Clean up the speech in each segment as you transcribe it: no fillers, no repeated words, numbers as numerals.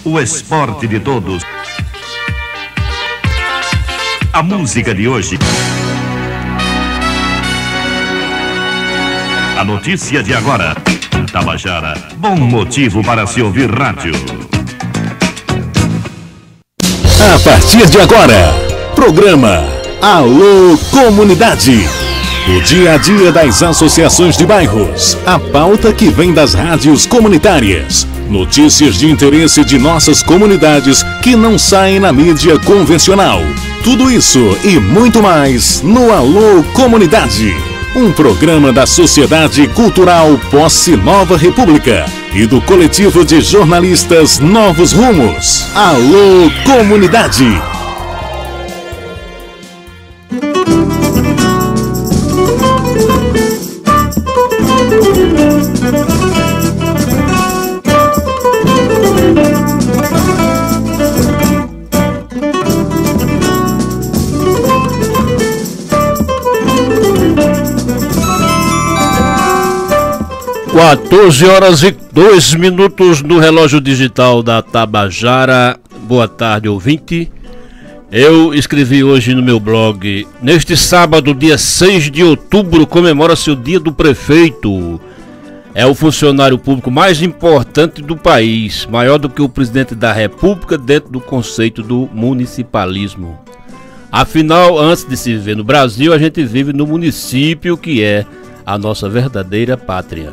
O esporte de todos. A música de hoje. A notícia de agora. Tabajara, bom motivo para se ouvir rádio. A partir de agora, programa Alô Comunidade. O dia a dia das associações de bairros. A pauta que vem das rádios comunitárias. Notícias de interesse de nossas comunidades que não saem na mídia convencional. Tudo isso e muito mais no Alô Comunidade. Um programa da Sociedade Cultural Posse Nova República e do coletivo de jornalistas Novos Rumos. Alô Comunidade. (14h02) no relógio digital da Tabajara. Boa tarde, ouvinte. Eu escrevi hoje no meu blog: neste sábado, dia 6 de outubro, comemora-se o Dia do Prefeito. É o funcionário público mais importante do país, maior do que o presidente da República dentro do conceito do municipalismo. Afinal, antes de se viver no Brasil, a gente vive no município, que é a nossa verdadeira pátria.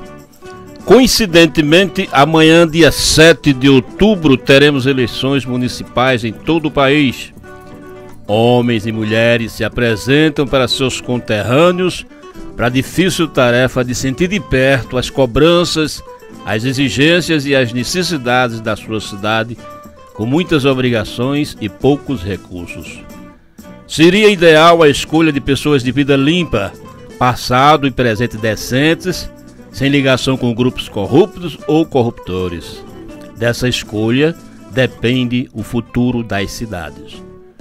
Coincidentemente, amanhã, dia 7 de outubro, teremos eleições municipais em todo o país. Homens e mulheres se apresentam para seus conterrâneos para a difícil tarefa de sentir de perto as cobranças, as exigências e as necessidades da sua cidade, com muitas obrigações e poucos recursos. Seria ideal a escolha de pessoas de vida limpa, passado e presente decentes, sem ligação com grupos corruptos ou corruptores. Dessa escolha depende o futuro das cidades.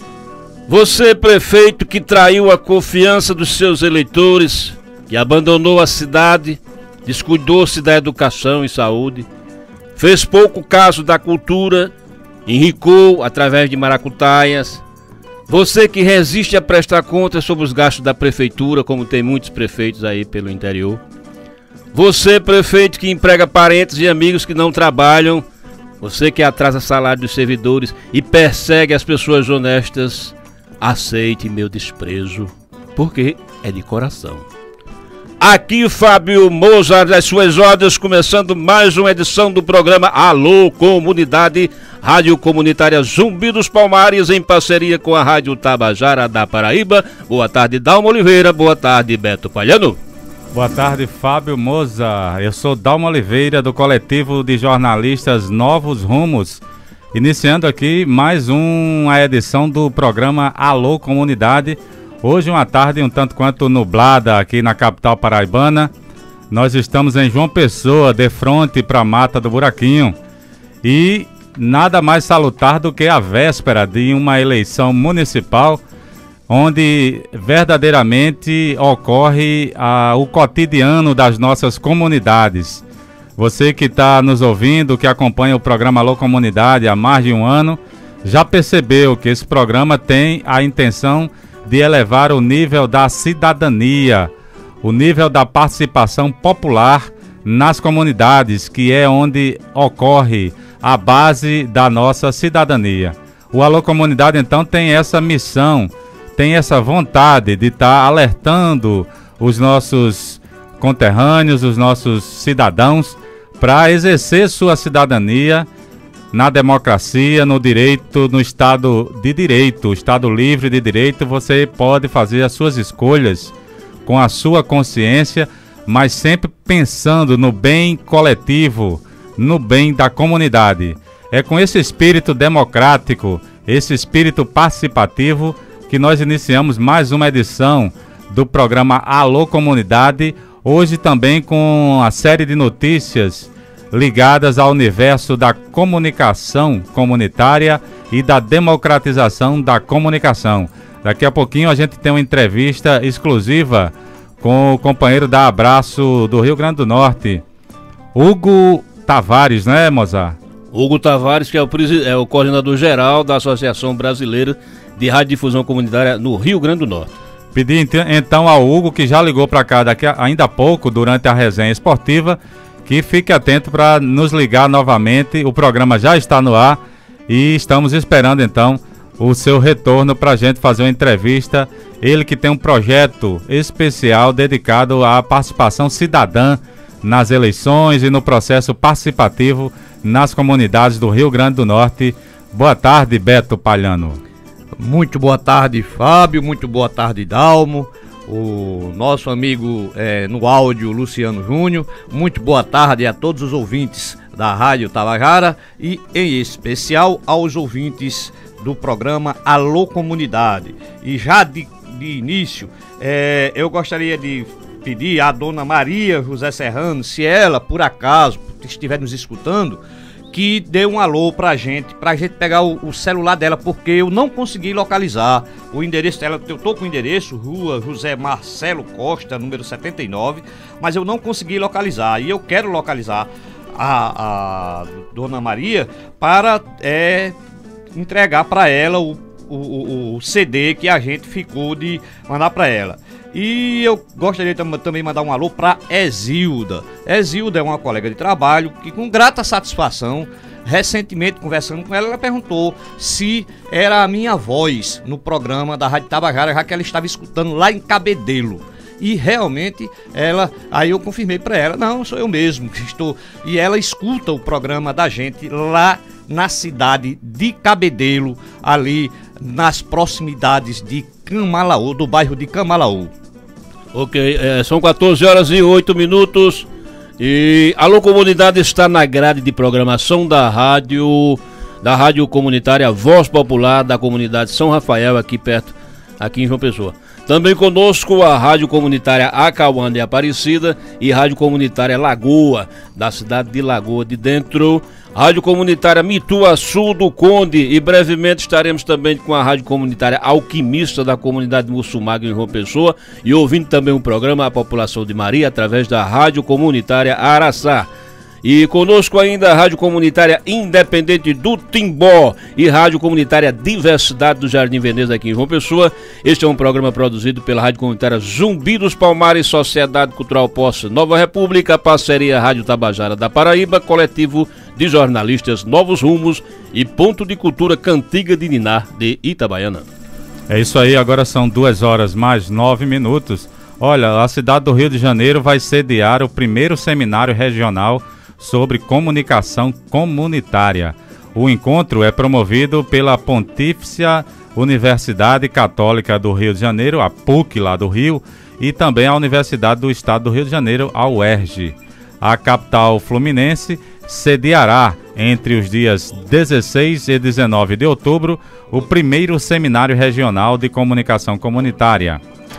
Você, prefeito, que traiu a confiança dos seus eleitores, que abandonou a cidade, descuidou-se da educação e saúde, fez pouco caso da cultura, enricou através de maracutaias. Você que resiste a prestar contas sobre os gastos da prefeitura, como tem muitos prefeitos aí pelo interior. Você, prefeito, que emprega parentes e amigos que não trabalham. Você que atrasa salário dos servidores e persegue as pessoas honestas. Aceite meu desprezo, porque é de coração. Aqui Fábio Moza, das suas ordens, começando mais uma edição do programa Alô Comunidade, rádio comunitária Zumbi dos Palmares, em parceria com a Rádio Tabajara da Paraíba. Boa tarde, Dalma Oliveira. Boa tarde, Beto Palhano. Boa tarde, Fábio Moza. Eu sou Dalma Oliveira, do coletivo de jornalistas Novos Rumos, iniciando aqui mais uma edição do programa Alô Comunidade. Hoje uma tarde um tanto quanto nublada aqui na capital paraibana. Nós estamos em João Pessoa, de frente para a Mata do Buraquinho. E nada mais salutar do que a véspera de uma eleição municipal, onde verdadeiramente ocorre o cotidiano das nossas comunidades. Você que está nos ouvindo, que acompanha o programa Alô Comunidade há mais de um ano, já percebeu que esse programa tem a intenção de elevar o nível da cidadania, o nível da participação popular nas comunidades, que é onde ocorre a base da nossa cidadania. O Alô Comunidade, então, tem essa missão, tem essa vontade de estar alertando os nossos conterrâneos, os nossos cidadãos, para exercer sua cidadania na democracia, no direito, no Estado de Direito, Estado livre de direito. Você pode fazer as suas escolhas com a sua consciência, mas sempre pensando no bem coletivo, no bem da comunidade. É com esse espírito democrático, esse espírito participativo, que nós iniciamos mais uma edição do programa Alô Comunidade, hoje também com a série de notícias ligadas ao universo da comunicação comunitária e da democratização da comunicação. Daqui a pouquinho a gente tem uma entrevista exclusiva com o companheiro da Abraço do Rio Grande do Norte, Hugo Tavares, né, Mozart? Hugo Tavares, que é o coordenador geral da Associação Brasileira de Radiodifusão Comunitária no Rio Grande do Norte. Pedi então ao Hugo, que já ligou para cá ainda há pouco, durante a resenha esportiva, que fique atento para nos ligar novamente. O programa já está no ar e estamos esperando então o seu retorno para a gente fazer uma entrevista. Ele que tem um projeto especial dedicado à participação cidadã nas eleições e no processo participativo nas comunidades do Rio Grande do Norte. Boa tarde, Beto Palhano. Muito boa tarde, Fábio. Muito boa tarde, Dalmo. O nosso amigo no áudio, Luciano Júnior. Muito boa tarde a todos os ouvintes da Rádio Tabajara e, em especial, aos ouvintes do programa Alô Comunidade. E já de início, eu gostaria de pedir à dona Maria José Serrano, se ela, por acaso, estiver nos escutando, que dê um alô pra gente pegar o celular dela, porque eu não consegui localizar o endereço dela. Eu tô com o endereço, Rua José Marcelo Costa, número 79, mas eu não consegui localizar, e eu quero localizar a dona Maria para entregar para ela o CD que a gente ficou de mandar para ela. E eu gostaria também de mandar um alô para Exilda. Exilda é uma colega de trabalho que, com grata satisfação, recentemente conversando com ela, ela perguntou se era a minha voz no programa da Rádio Tabajara, já que ela estava escutando lá em Cabedelo. E realmente aí eu confirmei para ela, não, sou eu mesmo que estou. E ela escuta o programa da gente lá na cidade de Cabedelo, ali nas proximidades de Camalaú, do bairro de Camalaú. Ok, são 14h08 e a Alô Comunidade está na grade de programação da rádio comunitária Voz Popular da comunidade São Rafael, aqui perto, aqui em João Pessoa. Também conosco a rádio comunitária Acauã de Aparecida e rádio comunitária Lagoa, da cidade de Lagoa de Dentro, rádio comunitária Mituaçu do Conde, e brevemente estaremos também com a rádio comunitária Alquimista da comunidade Mussumaga em João Pessoa, e ouvindo também o programa A População de Maria através da rádio comunitária Araçá. E conosco ainda a rádio comunitária Independente do Timbó e rádio comunitária Diversidade do Jardim Veneza aqui em João Pessoa. Este é um programa produzido pela rádio comunitária Zumbi dos Palmares, Sociedade Cultural Posse Nova República, parceria Rádio Tabajara da Paraíba, coletivo de jornalistas Novos Rumos e Ponto de Cultura Cantiga de Niná de Itabaiana. É isso aí, agora são 2h mais 9. Olha, a cidade do Rio de Janeiro vai sediar o primeiro seminário regional sobre comunicação comunitária. O encontro é promovido pela Pontífice Universidade Católica do Rio de Janeiro, a PUC lá do Rio, e também a Universidade do Estado do Rio de Janeiro, a UERJ. A capital fluminense sediará entre os dias 16 e 19 de outubro o primeiro seminário regional de comunicação comunitária.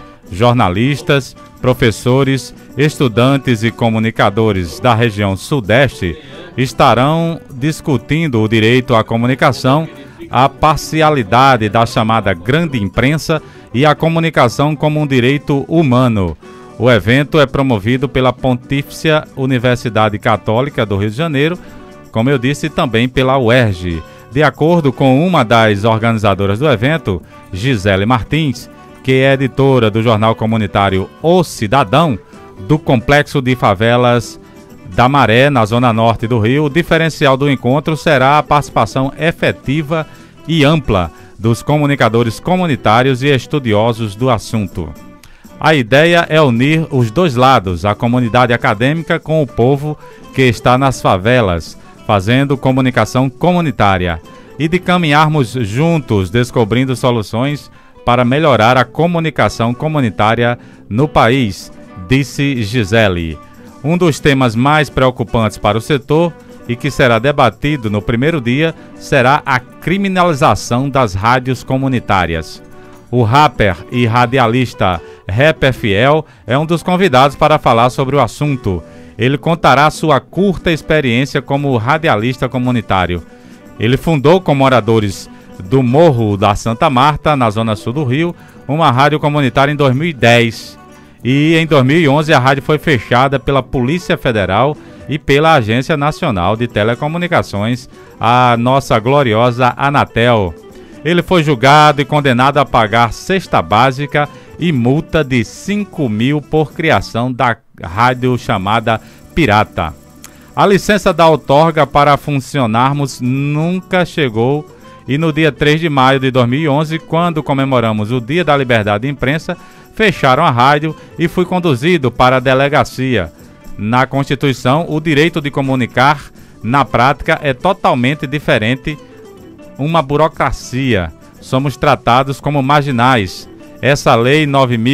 Jornalistas, professores, estudantes e comunicadores da região Sudeste estarão discutindo o direito à comunicação, a parcialidade da chamada grande imprensa e a comunicação como um direito humano. O evento é promovido pela Pontífice Universidade Católica do Rio de Janeiro, como eu disse, também pela UERJ. De acordo com uma das organizadoras do evento, Gisele Martins, que é editora do jornal comunitário O Cidadão, do Complexo de Favelas da Maré, na zona norte do Rio, o diferencial do encontro será a participação efetiva e ampla dos comunicadores comunitários e estudiosos do assunto. A ideia é unir os dois lados, a comunidade acadêmica com o povo que está nas favelas, fazendo comunicação comunitária, e de caminharmos juntos descobrindo soluções para melhorar a comunicação comunitária no país, disse Gisele. Um dos temas mais preocupantes para o setor e que será debatido no primeiro dia será a criminalização das rádios comunitárias. O rapper e radialista Rapper Fiel é um dos convidados para falar sobre o assunto. Ele contará sua curta experiência como radialista comunitário. Ele fundou com moradores do Morro da Santa Marta, na zona sul do Rio, uma rádio comunitária em 2010. E em 2011 a rádio foi fechada pela Polícia Federal e pela Agência Nacional de Telecomunicações, a nossa gloriosa Anatel. Ele foi julgado e condenado a pagar cesta básica e multa de 5 mil por criação da rádio chamada Pirata. A licença da outorga para funcionarmos nunca chegou e no dia 3 de maio de 2011, quando comemoramos o Dia da Liberdade de Imprensa, fecharam a rádio e fui conduzido para a delegacia. Na Constituição, o direito de comunicar, na prática, é totalmente diferente, uma burocracia. Somos tratados como marginais. Essa lei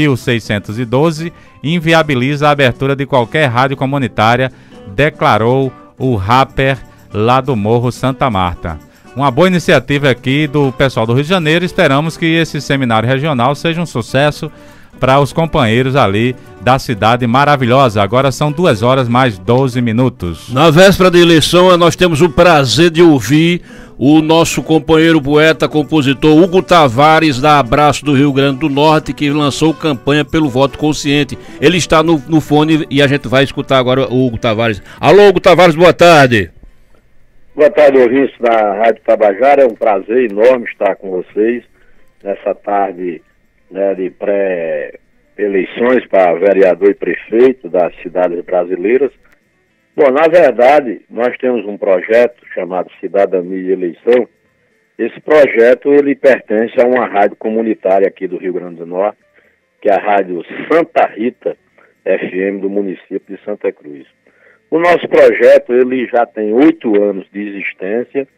9.612 inviabiliza a abertura de qualquer rádio comunitária, declarou o rapper lá do Morro Santa Marta. Uma boa iniciativa aqui do pessoal do Rio de Janeiro. Esperamos que esse seminário regional seja um sucesso para os companheiros ali da cidade maravilhosa. Agora são 2 horas mais 12 minutos. Na véspera da eleição, nós temos o prazer de ouvir o nosso companheiro poeta, compositor Hugo Tavares, da Abraço do Rio Grande do Norte, que lançou campanha pelo voto consciente. Ele está no fone e a gente vai escutar agora o Hugo Tavares. Alô, Hugo Tavares, boa tarde. Boa tarde, ouvintes da Rádio Tabajara. É um prazer enorme estar com vocês nessa tarde, né, de pré-eleições para vereador e prefeito das cidades brasileiras. Bom, na verdade, nós temos um projeto chamado Cidadania e Eleição. Esse projeto, ele pertence a uma rádio comunitária aqui do Rio Grande do Norte, que é a Rádio Santa Rita FM do município de Santa Cruz. O nosso projeto, ele já tem 8 anos de existência,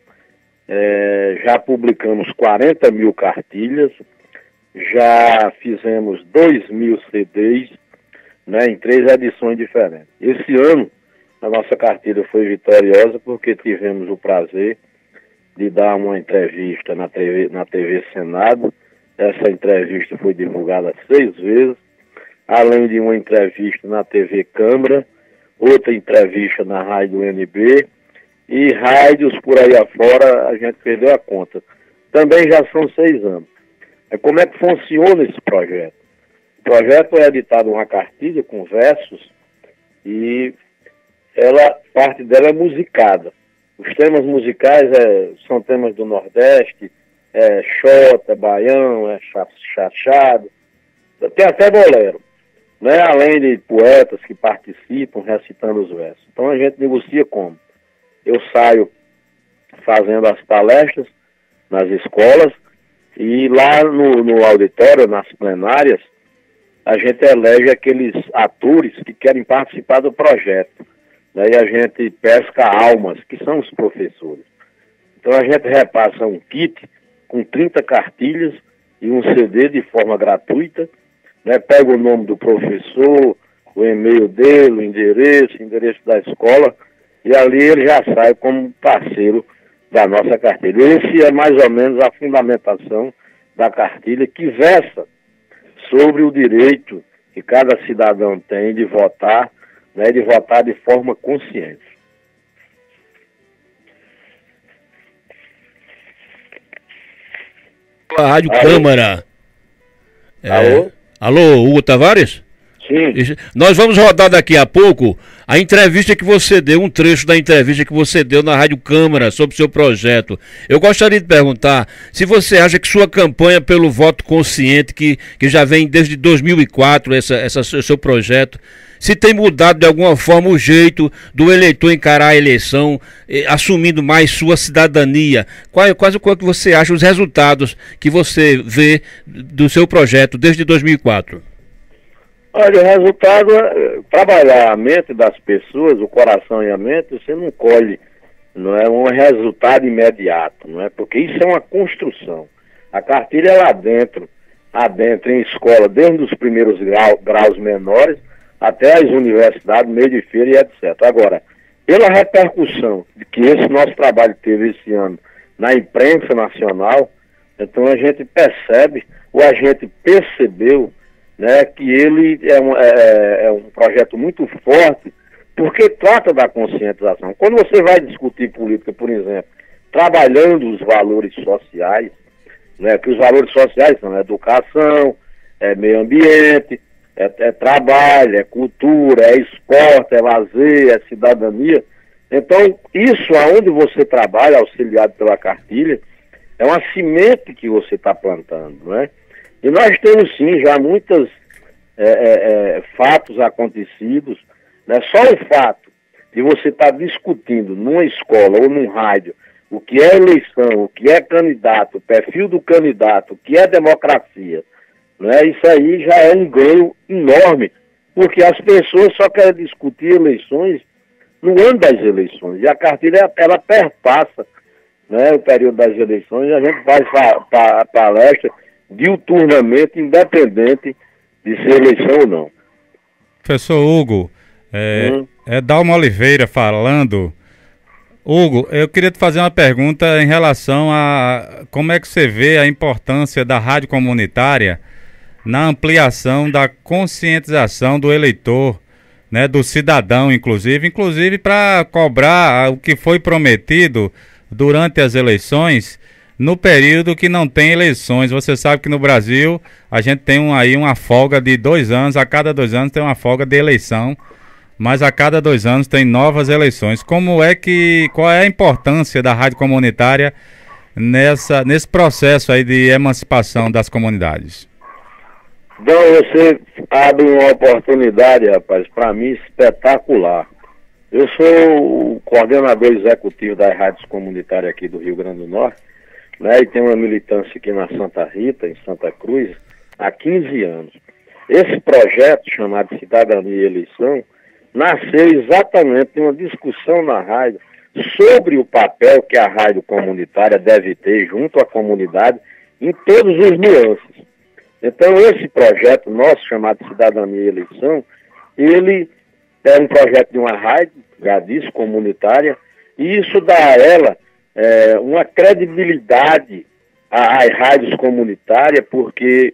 já publicamos 40 mil cartilhas, já fizemos 2.000 CDs, né, em 3 edições diferentes. Esse ano, a nossa cartilha foi vitoriosa porque tivemos o prazer de dar uma entrevista na TV Senado. Essa entrevista foi divulgada 6 vezes, além de uma entrevista na TV Câmara, outra entrevista na Rádio NB e rádios por aí afora, a gente perdeu a conta. Também já são 6 anos. Como é que funciona esse projeto? O projeto é editado uma cartilha com versos e parte dela é musicada. Os temas musicais são temas do Nordeste, xota, baião, chachado, tem até bolero, né? Além de poetas que participam recitando os versos. Então a gente negocia como? Eu saio fazendo as palestras nas escolas e lá no auditório, nas plenárias, a gente elege aqueles atores que querem participar do projeto. Daí a gente pesca almas, que são os professores. Então a gente repassa um kit com 30 cartilhas e um CD de forma gratuita, né? Pega o nome do professor, o e-mail dele, o endereço da escola, e ali ele já sai como parceiro da nossa cartilha. Esse é mais ou menos a fundamentação da cartilha, que versa sobre o direito que cada cidadão tem de votar, né, de votar de forma consciente. A Rádio Câmara. Alô? Alô, Hugo Tavares? Sim. Nós vamos rodar daqui a pouco a entrevista que você deu, um trecho da entrevista que você deu na Rádio Câmara sobre o seu projeto. Eu gostaria de perguntar se você acha que sua campanha pelo voto consciente, que já vem desde 2004, seu projeto, se tem mudado de alguma forma o jeito do eleitor encarar a eleição, assumindo mais sua cidadania. Qual que você acha os resultados que você vê do seu projeto desde 2004? Olha, o resultado é trabalhar a mente das pessoas, o coração e a mente, você não colhe, não é um resultado imediato, não é? Porque isso é uma construção. A cartilha é lá dentro em escola, desde os primeiros graus menores até as universidades, meio de feira e etc. Agora, pela repercussão que esse nosso trabalho teve esse ano na imprensa nacional, então a gente percebe, ou a gente percebeu, né, que ele é um projeto muito forte, porque trata da conscientização. Quando você vai discutir política, por exemplo, trabalhando os valores sociais, né, que os valores sociais são educação, meio ambiente, é trabalho, é cultura, é esporte, é lazer, é cidadania. Então, isso aonde você trabalha, auxiliado pela cartilha, é uma semente que você está plantando, não é? E nós temos sim já muitos fatos acontecidos, né? Só o fato de você estar discutindo numa escola ou num rádio o que é eleição, o que é candidato, o perfil do candidato, o que é democracia, né? Isso aí já é um ganho enorme, porque as pessoas só querem discutir eleições no ano das eleições, e a cartilha, ela perpassa, né, o período das eleições, e a gente faz palestra diuturnamente, independente de ser eleição ou não. Professor Hugo, Dalma Oliveira falando. Hugo, eu queria te fazer uma pergunta em relação a como é que você vê a importância da rádio comunitária na ampliação da conscientização do eleitor, né, do cidadão, inclusive para cobrar o que foi prometido durante as eleições, no período que não tem eleições. Você sabe que no Brasil a gente tem aí uma folga de 2 anos, a cada 2 anos tem uma folga de eleição, mas a cada 2 anos tem novas eleições. Qual é a importância da rádio comunitária nesse processo aí de emancipação das comunidades? Então você abre uma oportunidade, rapaz, para mim espetacular. Eu sou o coordenador executivo das rádios comunitárias aqui do Rio Grande do Norte, né, e tenho uma militância aqui na Santa Rita, em Santa Cruz, há 15 anos. Esse projeto, chamado Cidadania e Eleição, nasceu exatamente de uma discussão na rádio sobre o papel que a rádio comunitária deve ter junto à comunidade em todos os nuances. Então, esse projeto nosso, chamado Cidadania e Eleição, ele é um projeto de uma rádio, já disse, comunitária, e isso dá a ela uma credibilidade às rádios comunitárias, porque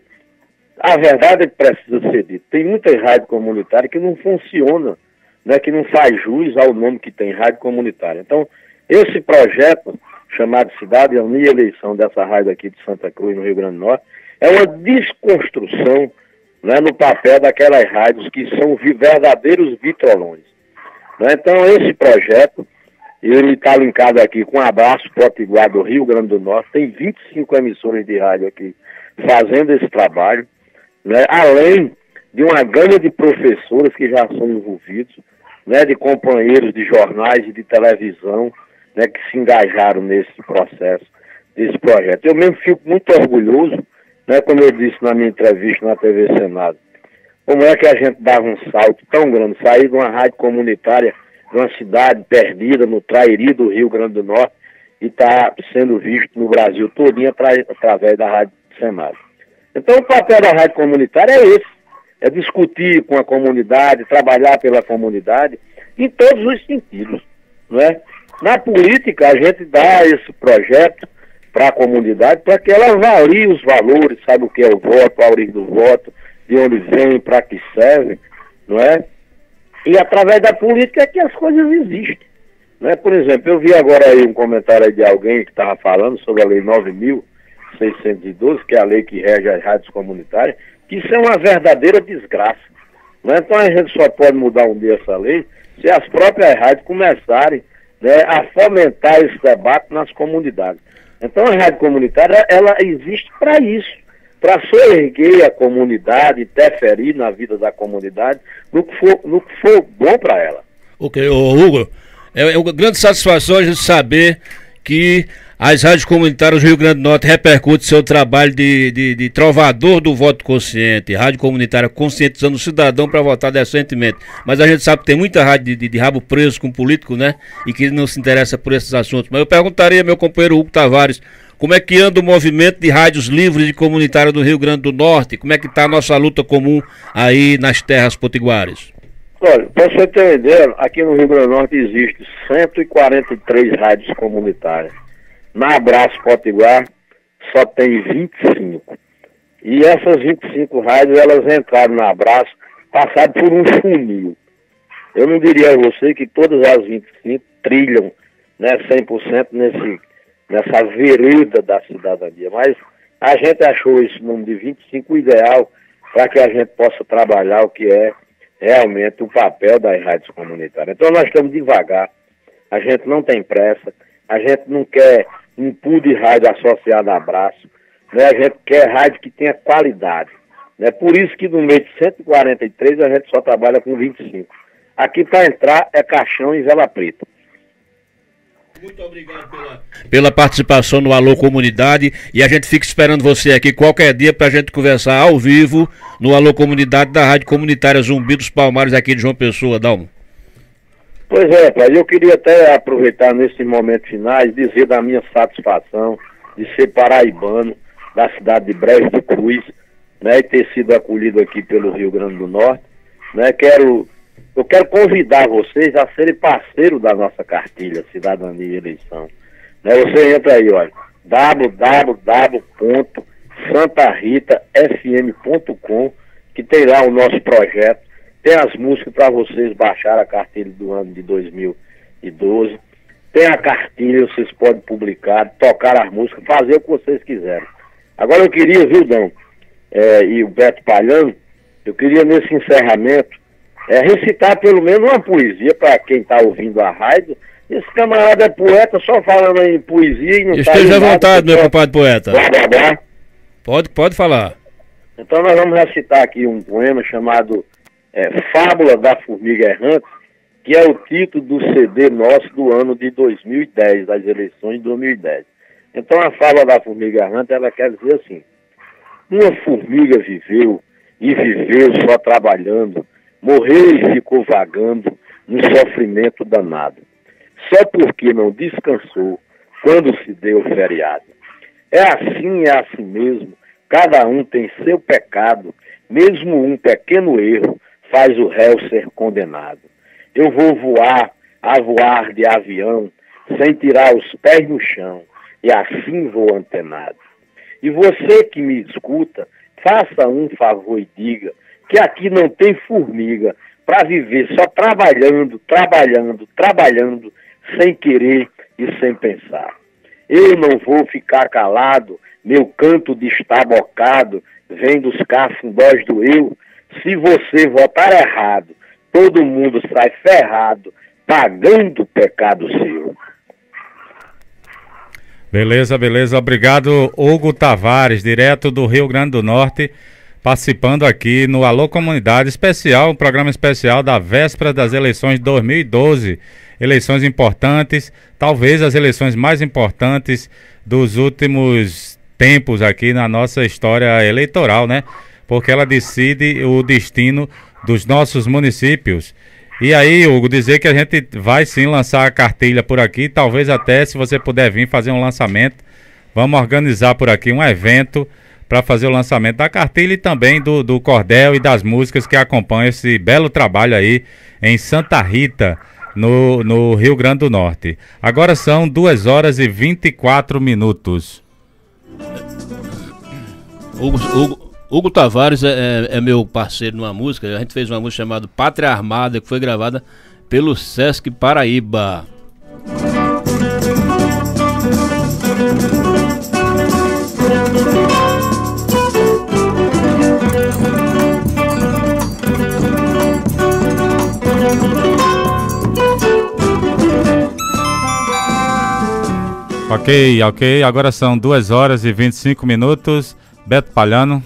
a verdade precisa ser dita. Tem muitas rádios comunitárias que não funcionam, né, que não faz jus ao nome que tem rádio comunitária. Então, esse projeto, chamado Cidadania e Eleição, dessa rádio aqui de Santa Cruz, no Rio Grande do Norte, é uma desconstrução, né, no papel daquelas rádios que são verdadeiros vitrolões. Né? Então, esse projeto, ele está linkado aqui com o Abraço Potiguar do Rio Grande do Norte, tem 25 emissoras de rádio aqui fazendo esse trabalho, né, além de uma gama de professores que já são envolvidos, né, de companheiros de jornais e de televisão, né, que se engajaram nesse processo, desse projeto. Eu mesmo fico muito orgulhoso, né, como eu disse na minha entrevista na TV Senado, como é que a gente dava um salto tão grande, sair de uma rádio comunitária, de uma cidade perdida no Trairi do Rio Grande do Norte, e está sendo visto no Brasil todinho através da Rádio Senado. Então o papel da rádio comunitária é esse, é discutir com a comunidade, trabalhar pela comunidade, em todos os sentidos, não é? Na política, a gente dá esse projeto para a comunidade, para que ela avalie os valores, sabe o que é o voto, a origem do voto, de onde vem, para que serve, não é? E através da política é que as coisas existem, não é? Por exemplo, eu vi agora aí um comentário aí de alguém que estava falando sobre a Lei 9.612, que é a lei que rege as rádios comunitárias, que isso é uma verdadeira desgraça, não é? Então a gente só pode mudar um dia essa lei se as próprias rádios começarem, né, a fomentar esse debate nas comunidades. Então a rádio comunitária, ela existe para isso, para soerguer a comunidade, interferir na vida da comunidade, no que for bom para ela. Ok, Hugo, é uma grande satisfação a gente saber que as rádios comunitárias do Rio Grande do Norte repercutem seu trabalho de trovador do voto consciente, rádio comunitária conscientizando o cidadão para votar decentemente. Mas a gente sabe que tem muita rádio de rabo preso com político, né? E que não se interessa por esses assuntos. Mas eu perguntaria ao meu companheiro Hugo Tavares, como é que anda o movimento de rádios livres e comunitárias do Rio Grande do Norte? Como é que está a nossa luta comum aí nas terras potiguares? Olha, para você ter uma ideia, aqui no Rio Grande do Norte existe 143 rádios comunitárias. Na Abraço Potiguar só tem 25. E essas 25 rádios, elas entraram na Abraço, passaram por um funil. Eu não diria a você que todas as 25 trilham, né, 100% nessa vereda da cidadania, mas a gente achou esse número de 25 ideal para que a gente possa trabalhar o que é realmente o papel das rádios comunitárias. Então nós estamos devagar, a gente não tem pressa, a gente não quer um pool de rádio associado a braço, né? A gente quer rádio que tenha qualidade. Né? Por isso que no meio de 143 a gente só trabalha com 25. Aqui para entrar é caixão e vela preta. Muito obrigado pela participação no Alô Comunidade, e a gente fica esperando você aqui qualquer dia para a gente conversar ao vivo no Alô Comunidade da Rádio Comunitária Zumbi dos Palmares aqui de João Pessoa, Dalmo. Pois é, pai, eu queria até aproveitar nesses momentos finais dizer da minha satisfação de ser paraibano da cidade de Breves do Cruz, né, e ter sido acolhido aqui pelo Rio Grande do Norte, né. Eu quero convidar vocês a serem parceiros da nossa cartilha Cidadania e Eleição. Né? Você entra aí, olha, www.santaritafm.com, que tem lá o nosso projeto, tem as músicas para vocês baixar a cartilha do ano de 2012, tem a cartilha, vocês podem publicar, tocar as músicas, fazer o que vocês quiserem. Agora eu queria, viu, Dão, e o Beto Palhano, eu queria nesse encerramento recitar pelo menos uma poesia para quem está ouvindo a rádio. Esse camarada é poeta, só falando em poesia e não está... Esteja à vontade, meu compadre poeta. Pode falar. Então nós vamos recitar aqui um poema chamado Fábula da Formiga Errante, que é o título do CD nosso do ano de 2010, das eleições de 2010. Então a Fábula da Formiga Errante, ela quer dizer assim: uma formiga viveu, e viveu só trabalhando, morreu e ficou vagando num sofrimento danado, só porque não descansou quando se deu feriado. É assim mesmo, cada um tem seu pecado, mesmo um pequeno erro faz o réu ser condenado. Eu vou voar de avião, sem tirar os pés no chão, e assim vou antenado. E você que me escuta, faça um favor e diga que aqui não tem formiga para viver só trabalhando, sem querer e sem pensar. Eu não vou ficar calado, meu canto destabocado vem dos cafundós do eu. Se você votar errado, todo mundo sai ferrado, pagando o pecado seu. Beleza. Obrigado, Hugo Tavares, direto do Rio Grande do Norte, participando aqui no Alô Comunidade especial, um programa especial da véspera das eleições de 2012. Eleições importantes, talvez as eleições mais importantes dos últimos tempos aqui na nossa história eleitoral, né? Porque ela decide o destino dos nossos municípios. E aí, Hugo, dizer que a gente vai sim lançar a cartilha por aqui, talvez até, se você puder vir fazer um lançamento, vamos organizar por aqui um evento para fazer o lançamento da cartilha e também do cordel e das músicas que acompanham esse belo trabalho aí em Santa Rita, no Rio Grande do Norte. Agora são 2h24. Hugo Tavares é meu parceiro numa música. A gente fez uma música chamada Pátria Armada, que foi gravada pelo Sesc Paraíba. Ok, agora são 2h25. Beto Palhano.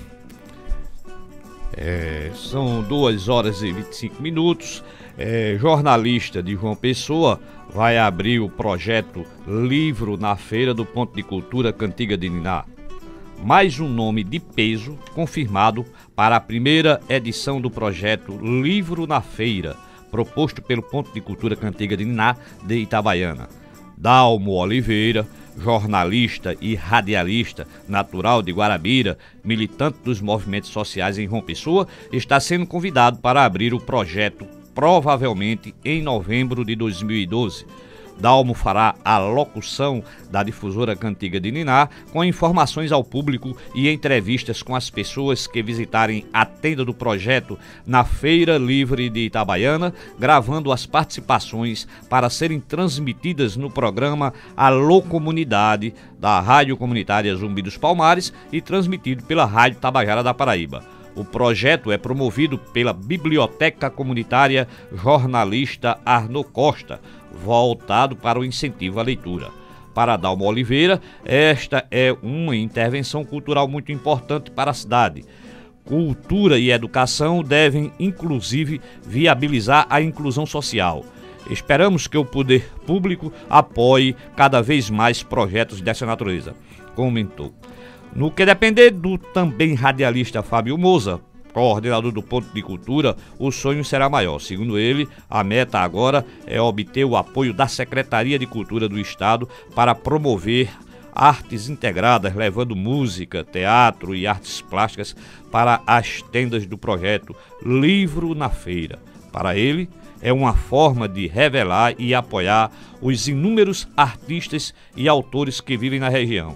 São 2h25. Jornalista de João Pessoa vai abrir o projeto Livro na Feira do Ponto de Cultura Cantiga de Niná. Mais um nome de peso confirmado para a primeira edição do projeto Livro na Feira, proposto pelo Ponto de Cultura Cantiga de Niná de Itabaiana. Dalmo Oliveira, jornalista e radialista, natural de Guarabira, militante dos movimentos sociais em João Pessoa, está sendo convidado para abrir o projeto provavelmente em novembro de 2012. Dalmo fará a locução da difusora Cantiga de Niná, com informações ao público e entrevistas com as pessoas que visitarem a tenda do projeto na Feira Livre de Itabaiana, gravando as participações para serem transmitidas no programa Alô Comunidade, da Rádio Comunitária Zumbi dos Palmares, e transmitido pela Rádio Tabajara da Paraíba. O projeto é promovido pela Biblioteca Comunitária Jornalista Arno Costa, voltado para o incentivo à leitura. Para Dalmo Oliveira, esta é uma intervenção cultural muito importante para a cidade. Cultura e educação devem, inclusive, viabilizar a inclusão social. Esperamos que o poder público apoie cada vez mais projetos dessa natureza, comentou. No que depender do também radialista Fábio Moza, coordenador do Ponto de Cultura, o sonho será maior. Segundo ele, a meta agora é obter o apoio da Secretaria de Cultura do Estado para promover artes integradas, levando música, teatro e artes plásticas para as tendas do projeto Livro na Feira. Para ele, é uma forma de revelar e apoiar os inúmeros artistas e autores que vivem na região.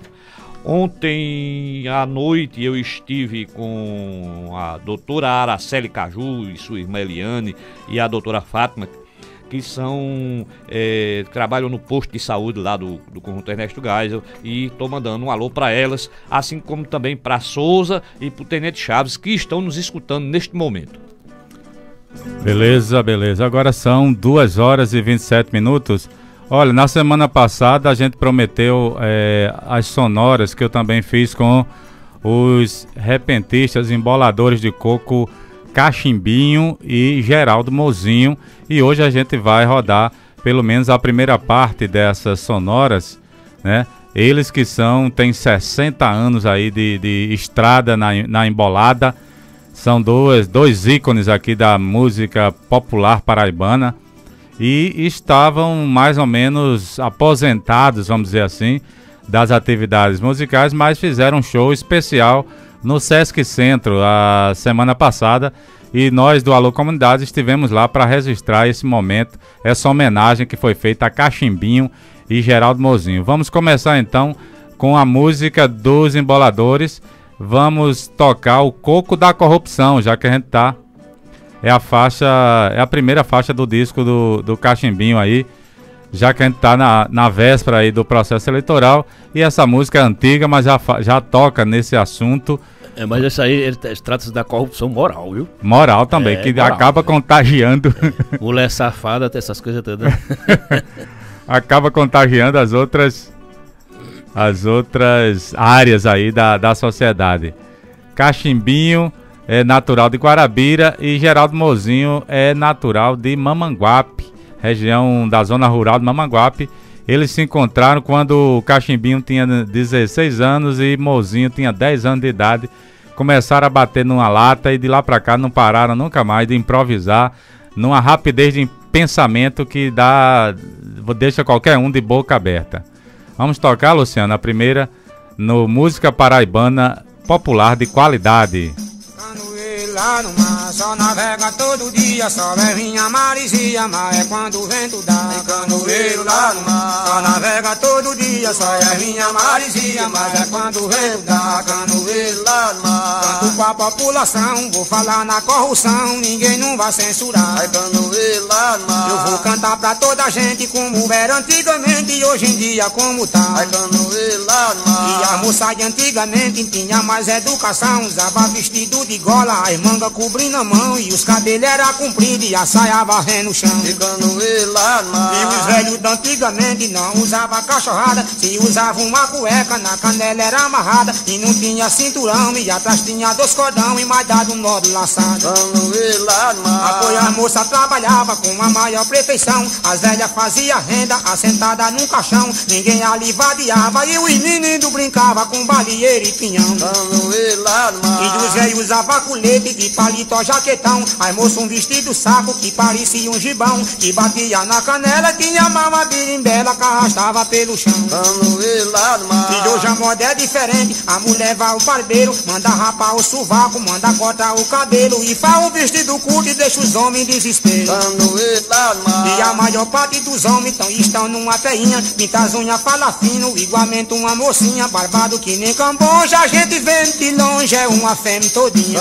Ontem à noite eu estive com a doutora Araceli Caju e sua irmã Eliane e a doutora Fátima, que trabalham no posto de saúde lá do Conjunto Ernesto Geisel, e estou mandando um alô para elas, assim como também para Souza e para o Tenente Chaves, que estão nos escutando neste momento. Beleza, beleza. Agora são 2 horas e 27 minutos. Olha, na semana passada a gente prometeu as sonoras que eu também fiz com os repentistas emboladores de coco Cachimbinho e Geraldo Mozinho, e hoje a gente vai rodar pelo menos a primeira parte dessas sonoras, né? Eles que têm 60 anos aí de estrada na embolada, são dois ícones aqui da música popular paraibana e estavam mais ou menos aposentados, vamos dizer assim, das atividades musicais, mas fizeram um show especial no Sesc Centro a semana passada, e nós do Alô Comunidade estivemos lá para registrar esse momento, essa homenagem que foi feita a Cachimbinho e Geraldo Mozinho. Vamos começar então com a música dos emboladores. Vamos tocar o Coco da Corrupção, já que a gente tá... É a primeira faixa do disco do Cachimbinho aí, já que a gente tá na véspera aí do processo eleitoral, e essa música é antiga, mas já toca nesse assunto. Mas isso aí trata-se da corrupção moral, viu? Moral também, que moral, acaba contagiando. Mulher safada, tem essas coisas todas. Acaba contagiando as outras áreas aí da sociedade. Cachimbinho é natural de Guarabira e Geraldo Mozinho é natural de Mamanguape, região da zona rural de Mamanguape. Eles se encontraram quando o Cachimbinho tinha 16 anos e Mozinho tinha 10 anos de idade. Começaram a bater numa lata e de lá pra cá não pararam nunca mais de improvisar, numa rapidez de pensamento que deixa qualquer um de boca aberta. Vamos tocar, Luciano, a primeira no Música Paraibana Popular de Qualidade. Lá no mar, só navega todo dia, só é minha maresia, mas é quando o vento dá. Tem canoeiro lá no mar, só navega todo dia, só é minha maresia, mas é quando o vento dá. Canoeiro lá no mar, canto pra população, vou falar na corrupção, ninguém não vai censurar. É canoeiro lá no mar, eu vou cantar pra toda a gente como era antigamente e hoje em dia como tá. É canoeiro lá no mar, e a moça de antigamente tinha mais educação, usava vestido de gola, as manga cobrindo a mão e os cabelos era compridos e a saia varrendo o chão. Ficando ele lá no mar. E os velhos de antigamente não usavam cachorrada, se usavam uma cueca na canela era amarrada e não tinha cinturão e atrás tinha 2 cordão e mais dado um nó de laçado. Ficando ele lá no mar. Apoio a moça trabalhava com a maior perfeição, as velhas faziam renda assentada num caixão, ninguém ali vadiava e os meninos brincavam com balieiro e pinhão. Ficando ele lá no mar. E os velhos usavam colete de paletó jaquetão, as moças um vestido saco que parecia um gibão, que batia na canela, tinha mama birimbela que arrastava pelo chão. E hoje a moda é diferente, a mulher vai ao barbeiro, manda rapar o sovaco, manda cortar o cabelo e faz um vestido curto e deixa os homens em desespero. E a maior parte dos homens estão numa peinha, pinta as unhas, fala fino, igualmente uma mocinha, barbado que nem camboja, a gente vê de longe, é uma fêmea todinha.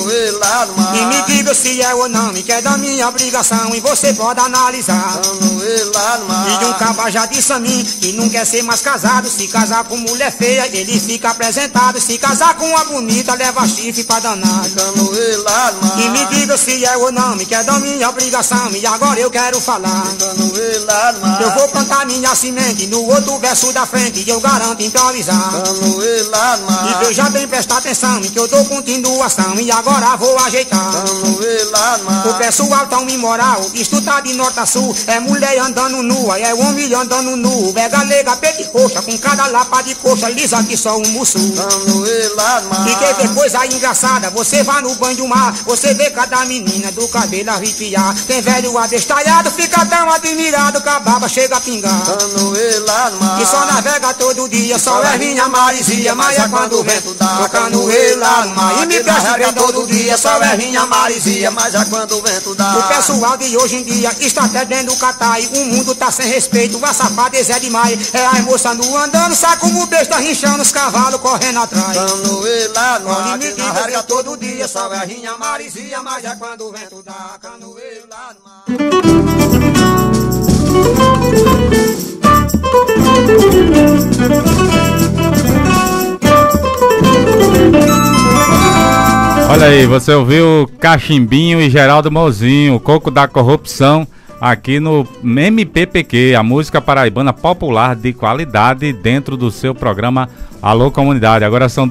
E me diga se é ou não, que é da minha obrigação e você pode analisar. E um caba já disse a mim que não quer ser ser mais casado. Se casar com mulher feia, ele fica apresentado. Se casar com uma bonita, leva chifre pra danar. E me diga se é ou não, me quer dar minha obrigação. E agora eu quero falar. Eu vou plantar minha semente no outro verso da frente, e eu garanto improvisar. E veja bem, presta atenção, que eu dou continuação. E agora vou ajeitar. O pessoal tão imoral, isto tá de norte a sul. É mulher andando nua, é homem andando nu. É galega, peito e coxa, com cada lapa de coxa lisa que só um mussu. E quer ver coisa engraçada, você vai no banho do mar, você vê cada menina do cabelo arrepiar. Tem velho abestalhado, fica tão admirado que a baba chega a pingar. E só navega todo dia, só é minha maresia, mas é quando o vento dá. O canoeiro lá no mar, e me presta bem todo dia, só é minha maresia, mas é quando o vento dá. O pessoal de hoje em dia está perdendo o catai, o mundo tá sem respeito, a safadeza é demais. É as moças no andando, sai como besta rinchando, os cavalos correndo atrás. Canoeiro lá no mar, que navega todo dia, só é minha maresia, mas é quando o vento dá. Canoeiro lá no mar. Olha aí, você ouviu Cachimbinho e Geraldo Mozinho, o coco da corrupção, aqui no MPPQ, a música paraibana popular de qualidade dentro do seu programa Alô Comunidade. Agora são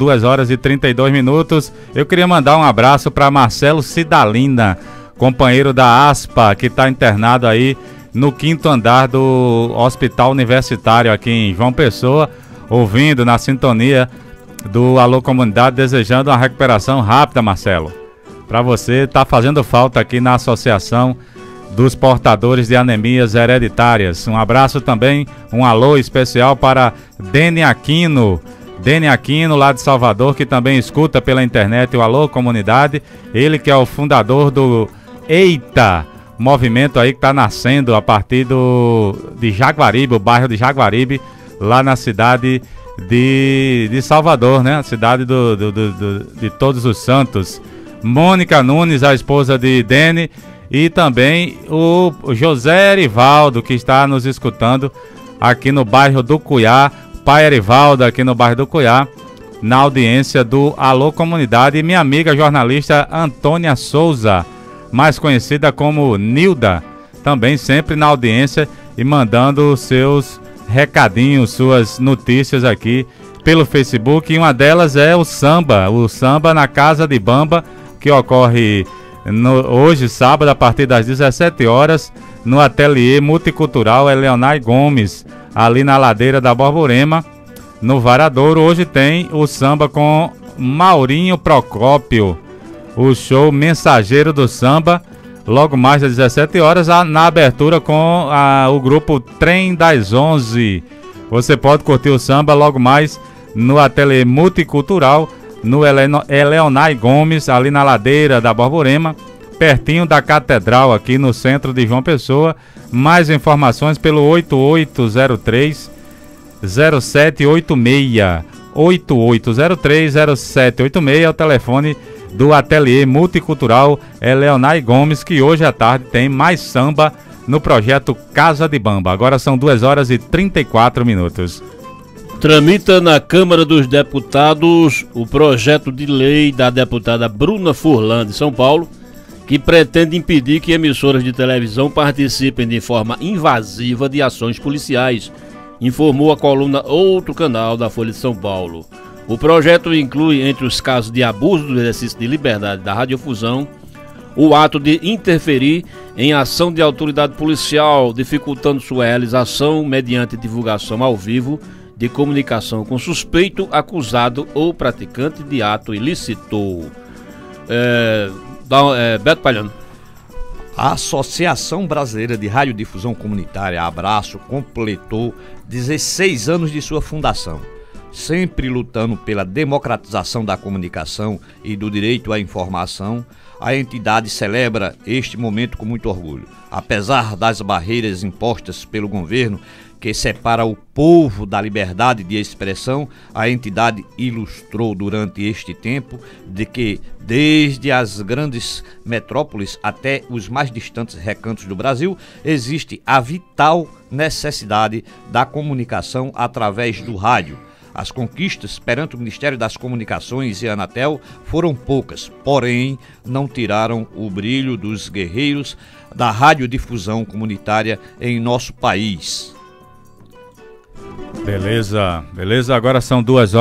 2h32. Eu queria mandar um abraço para Marcelo Cidalina, companheiro da ASPA, que está internado aí no 5º andar do Hospital Universitário aqui em João Pessoa, ouvindo na sintonia do Alô Comunidade, desejando uma recuperação rápida, Marcelo. Para você, tá fazendo falta aqui na Associação dos Portadores de Anemias Hereditárias. Um abraço também, um alô especial para Dene Aquino, lá de Salvador, que também escuta pela internet o Alô Comunidade. Ele que é o fundador do EITA, movimento aí que está nascendo a partir de Jaguaribe, o bairro de Jaguaribe, lá na cidade de Salvador, né? A cidade de Todos os Santos. Mônica Nunes, a esposa de Dene, e também o José Erivaldo, que está nos escutando aqui no bairro do Cuiá. Pai Erivaldo aqui no bairro do Cuiá, na audiência do Alô Comunidade. E minha amiga jornalista Antônia Souza, mais conhecida como Nilda, também sempre na audiência e mandando seus recadinhos, suas notícias aqui pelo Facebook. E uma delas é o samba na Casa de Bamba, que ocorre hoje, sábado, a partir das 17 horas, no ateliê multicultural Eleonai Gomes, ali na ladeira da Borborema, no Varadouro. Hoje tem o samba com Maurinho Procópio, o show Mensageiro do Samba, logo mais às 17 horas, na abertura com o grupo Trem das 11. Você pode curtir o samba logo mais no ateliê multicultural, no Eleonai Gomes, ali na ladeira da Borborema, pertinho da Catedral, aqui no centro de João Pessoa. Mais informações pelo 8803-0786. 8803-0786 é o telefone do ateliê multicultural Eleonai Gomes, que hoje à tarde tem mais samba no projeto Casa de Bamba. Agora são 2h34. Tramita na Câmara dos Deputados o projeto de lei da deputada Bruna Furlan, de São Paulo, que pretende impedir que emissoras de televisão participem de forma invasiva de ações policiais, informou a coluna Outro Canal da Folha de São Paulo. O projeto inclui, entre os casos de abuso do exercício de liberdade da radiodifusão, o ato de interferir em ação de autoridade policial, dificultando sua realização mediante divulgação ao vivo de comunicação com suspeito, acusado ou praticante de ato ilícito. Beto Palhano. A Associação Brasileira de Radiodifusão Comunitária, Abraço, completou 16 anos de sua fundação. Sempre lutando pela democratização da comunicação e do direito à informação, a entidade celebra este momento com muito orgulho. Apesar das barreiras impostas pelo governo, que separa o povo da liberdade de expressão, a entidade ilustrou durante este tempo de que, desde as grandes metrópoles até os mais distantes recantos do Brasil, existe a vital necessidade da comunicação através do rádio. As conquistas perante o Ministério das Comunicações e a Anatel foram poucas, porém não tiraram o brilho dos guerreiros da radiodifusão comunitária em nosso país. Beleza. Agora são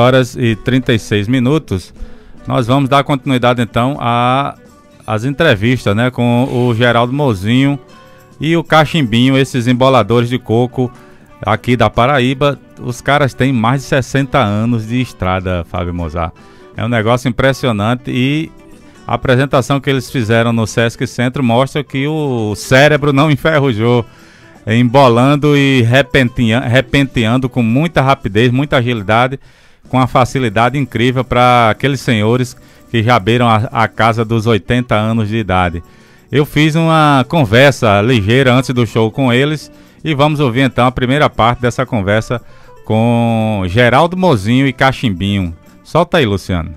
2h36. Nós vamos dar continuidade então às entrevistas, né, com o Geraldo Mozinho e o Cachimbinho, esses emboladores de coco aqui da Paraíba. Os caras têm mais de 60 anos de estrada, Fábio Mozart. É um negócio impressionante e a apresentação que eles fizeram no Sesc Centro mostra que o cérebro não enferrujou, embolando e repenteando com muita rapidez, muita agilidade, com uma facilidade incrível para aqueles senhores que já beiram a casa dos 80 anos de idade. Eu fiz uma conversa ligeira antes do show com eles e vamos ouvir então a primeira parte dessa conversa com Geraldo Mozinho e Cachimbinho. Solta aí, Luciano.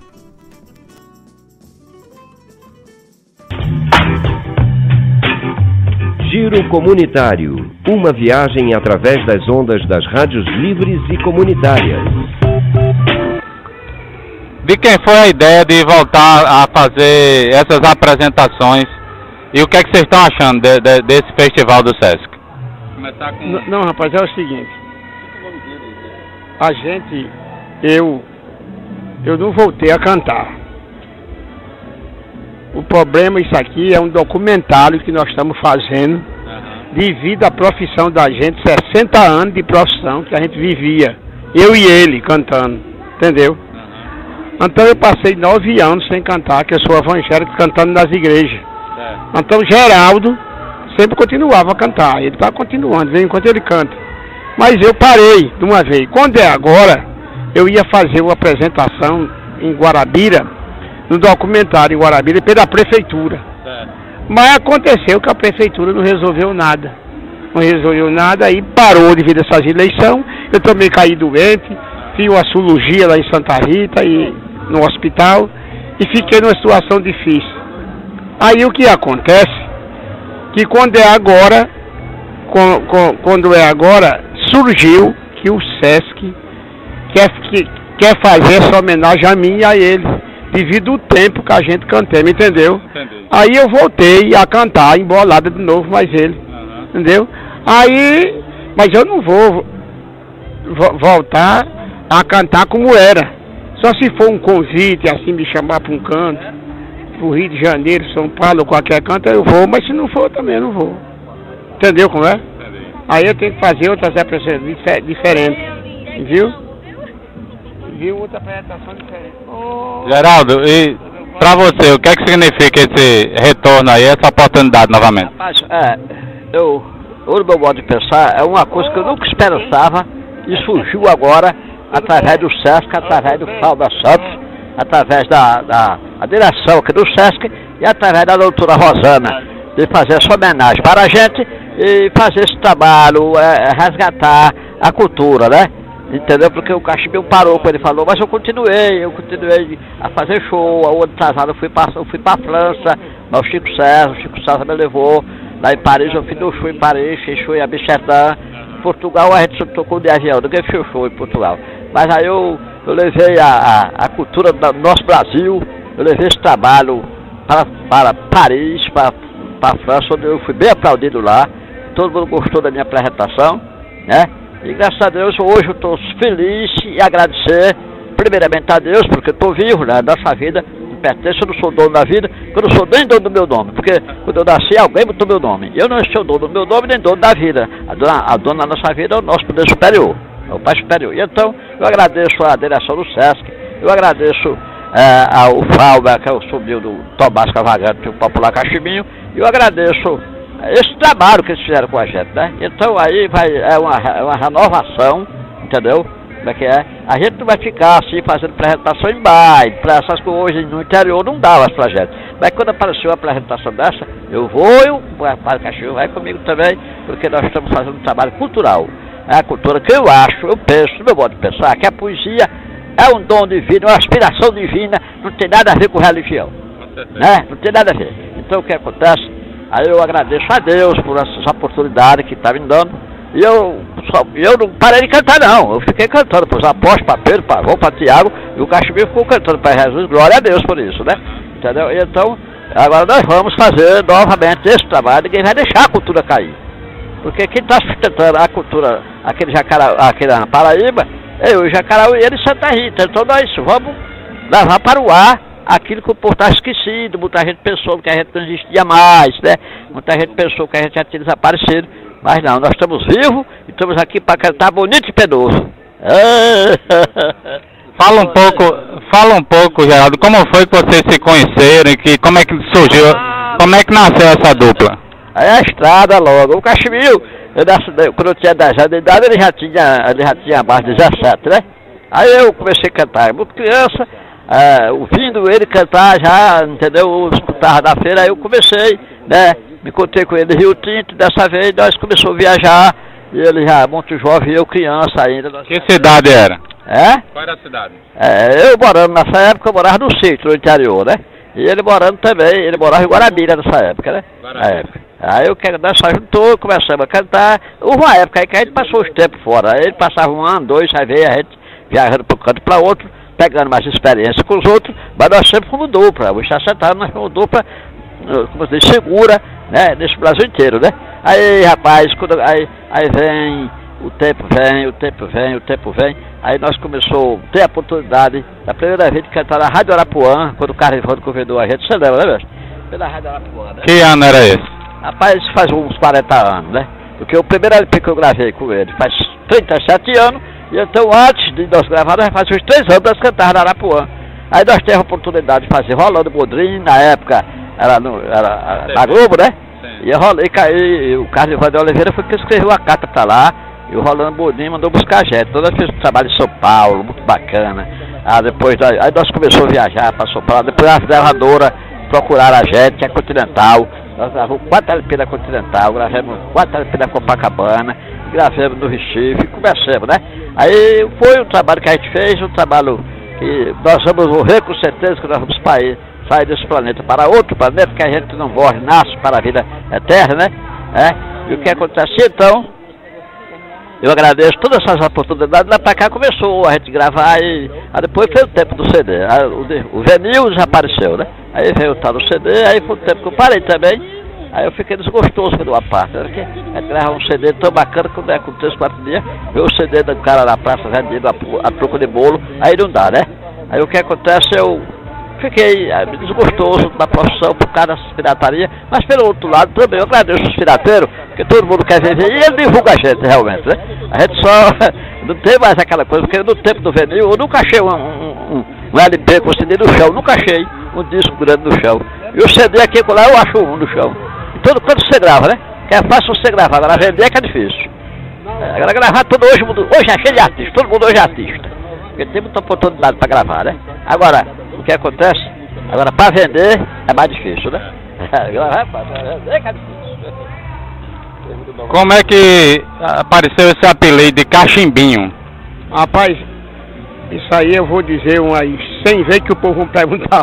Giro Comunitário, uma viagem através das ondas das rádios livres e comunitárias. De quem foi a ideia de voltar a fazer essas apresentações e o que é que vocês estão achando desse festival do Sesc? Não, rapaz, é o seguinte, a gente, eu não voltei a cantar. O problema, isso aqui é um documentário que nós estamos fazendo devido à profissão da gente, 60 anos de profissão que a gente vivia, eu e ele cantando, entendeu? Então eu passei 9 anos sem cantar, que eu sou evangélico cantando nas igrejas. Então Geraldo sempre continuava a cantar, ele está continuando, de vez em quando ele canta. Mas eu parei de uma vez. Quando é agora, eu ia fazer uma apresentação em Guarabira, no documentário em Guarabira, pela prefeitura. Mas aconteceu que a prefeitura não resolveu nada. Não resolveu nada, aí parou devido a essas eleições. Eu também caí doente, fiz uma cirurgia lá em Santa Rita, e no hospital, e fiquei numa situação difícil. Aí o que acontece? Que quando é agora, surgiu que o Sesc quer fazer essa homenagem a mim e a ele, devido ao tempo que a gente cantemos, entendeu? Entendi. Aí eu voltei a cantar, embolada de novo mais ele, entendeu? Aí, mas eu não vou voltar a cantar como era, só se for um convite, assim, me chamar para um canto, pro Rio de Janeiro, São Paulo, qualquer canto eu vou, mas se não for também eu não vou. Entendeu como é? Entendi. Aí eu tenho que fazer outras apresentações diferentes, viu? Outra apresentação diferente. Geraldo, e pra você, o que é que significa esse retorno aí, essa oportunidade novamente? Rapaz, no meu modo de pensar, é uma coisa que eu nunca esperava e surgiu agora através do Sesc, através do Fábio Santos, através da direção aqui do Sesc e através da doutora Rosana, de fazer essa homenagem para a gente e fazer esse trabalho, resgatar a cultura, né? Entendeu? Porque o Cachimbinho parou quando ele falou, mas eu continuei a fazer show. A outra atrasada eu fui para a França, mas o Chico César me levou. Lá em Paris eu fiz um show em Paris, fiz show em Amsterdã. Em Portugal a gente só tocou de avião, ninguém fez show em Portugal. Mas aí eu levei a cultura do nosso Brasil, eu levei esse trabalho para Paris, para a França, onde eu fui bem aplaudido lá. Todo mundo gostou da minha apresentação, né? E graças a Deus hoje eu estou feliz e agradecer primeiramente a Deus, porque eu estou vivo, né? Nessa vida me pertence, eu não sou dono da vida, eu não sou nem dono do meu nome, porque quando eu nasci alguém botou meu nome. Eu não sou dono do meu nome nem dono da vida. A dona da nossa vida é o nosso poder superior, é o Pai Superior. E então eu agradeço a direção do Sesc, eu agradeço ao Fábio, que é o sobrinho do Tomás Cavalgante, o popular Cachimbinho, e eu agradeço esse trabalho que eles fizeram com a gente, né? Então aí é uma renovação, entendeu? Como é que é? A gente não vai ficar assim fazendo apresentação em baile, para essas coisas hoje no interior não dá mais pra gente. Mas quando apareceu uma apresentação dessa, eu vou e o Padre Cachimbinho vai comigo também, porque nós estamos fazendo um trabalho cultural. É a cultura que eu acho, eu penso, no meu modo de pensar, que a poesia é um dom divino, uma aspiração divina, não tem nada a ver com religião, né? Não tem nada a ver. Então o que acontece? Aí eu agradeço a Deus por essa oportunidade que está me dando. E eu não parei de cantar não, eu fiquei cantando para os apóstolos, para Pedro, para João, para Tiago, e o Caximim ficou cantando para Jesus, glória a Deus por isso, né? Entendeu? E então, agora nós vamos fazer novamente esse trabalho, ninguém vai deixar a cultura cair. Porque quem está sustentando a cultura, aquele na Paraíba, é o Jacaraú e ele e Santa Rita. Então nós vamos levar para o ar aquilo que o povo está esquecido, muita gente pensou que a gente não existia mais, né? Muita gente pensou que a gente já tinha desaparecido. Mas não, nós estamos vivos e estamos aqui para cantar bonito e penoso. Fala um pouco, Geraldo, como foi que vocês se conheceram e como é que surgiu, como é que nasceu essa dupla? Aí a estrada logo, o Caximim, quando eu tinha 10 anos de idade, ele já tinha mais de 17, né? Aí eu comecei a cantar, muito criança, ouvindo ele cantar já, entendeu? Eu escutava na feira, aí eu comecei, né? Me encontrei com ele em Rio Tinto, dessa vez nós começamos a viajar, e ele já muito jovem e eu criança ainda. Que cidade era? Qual era a cidade? Eu morando nessa época, eu morava no sítio, no interior, né? E ele morando também, ele morava em Guarabira nessa época, né? Aí nós só juntou, começamos a cantar. Houve uma época aí que a gente passou os tempos fora, aí ele passava 1 ano, 2, aí veio a gente viajando para um canto para outro, pegando mais experiência com os outros, mas nós sempre fomos dupla, o está sentado, nós fomos dupla, como se diz, segura, né, nesse Brasil inteiro, né? Aí, rapaz, aí vem, o tempo vem, aí nós começamos a ter a oportunidade, da primeira vez de cantar na Rádio Arapuã, quando o Carlos convidou a gente, você lembra, né, mesmo? Pela Rádio Arapuã, né? Que ano era esse? Rapaz, faz uns 40 anos, né? Porque o primeiro LP que eu gravei com ele faz 37 anos, e então antes de nós gravarmos, faz uns 3 anos nós cantávamos na Arapuã. Aí nós tivemos a oportunidade de fazer Rolando Bodrim, na época era na Globo, né? E o Carlos Evandro Oliveira foi que escreveu a carta pra lá, e o Rolando Bodrim mandou buscar a gente. Então nós fizemos um trabalho em São Paulo, muito bacana. Aí nós começamos a viajar para São Paulo, depois a gravadora procuraram a gente, que é Continental. Nós gravamos 4 LP da Continental, gravamos 4 LP da Copacabana, gravamos no Recife, começamos, né? Aí foi um trabalho que a gente fez, um trabalho que nós vamos morrer com certeza, que nós vamos sair desse planeta para outro planeta, que a gente não morre, nasce para a vida eterna, né? E o que acontece então, eu agradeço todas essas oportunidades, lá para cá começou a gente gravar e aí depois foi o tempo do CD, o vinil desapareceu, né? Aí veio o tal do CD, aí foi o tempo que eu parei também, aí eu fiquei desgostoso com uma parte, porque a gente gravava um CD tão bacana que quando é com 3, 4 dias, veio o CD do cara na praça vendido a troco de bolo, aí não dá, né? Aí o que acontece, eu fiquei desgostoso da profissão por causa dessa pirataria, mas pelo outro lado também eu agradeço os pirateiros, porque todo mundo quer viver e ele divulga a gente realmente, né? A gente só não tem mais aquela coisa, porque no tempo do vinil eu nunca achei um LP com CD no chão, nunca achei um disco grande no chão. E o CD aqui lá eu acho um no chão. E todo quanto você grava, né? Que é fácil você gravar, agora vender é que é difícil. Agora gravar hoje é cheio de artista, todo mundo hoje é artista. Porque tem muita oportunidade para gravar, né? Agora, o que acontece? Agora, para vender, é mais difícil, né? Gravar para vender é difícil. Como é que apareceu esse apelido de Cachimbinho? Rapaz, isso aí eu vou dizer umas 100 vezes que o povo vai perguntar.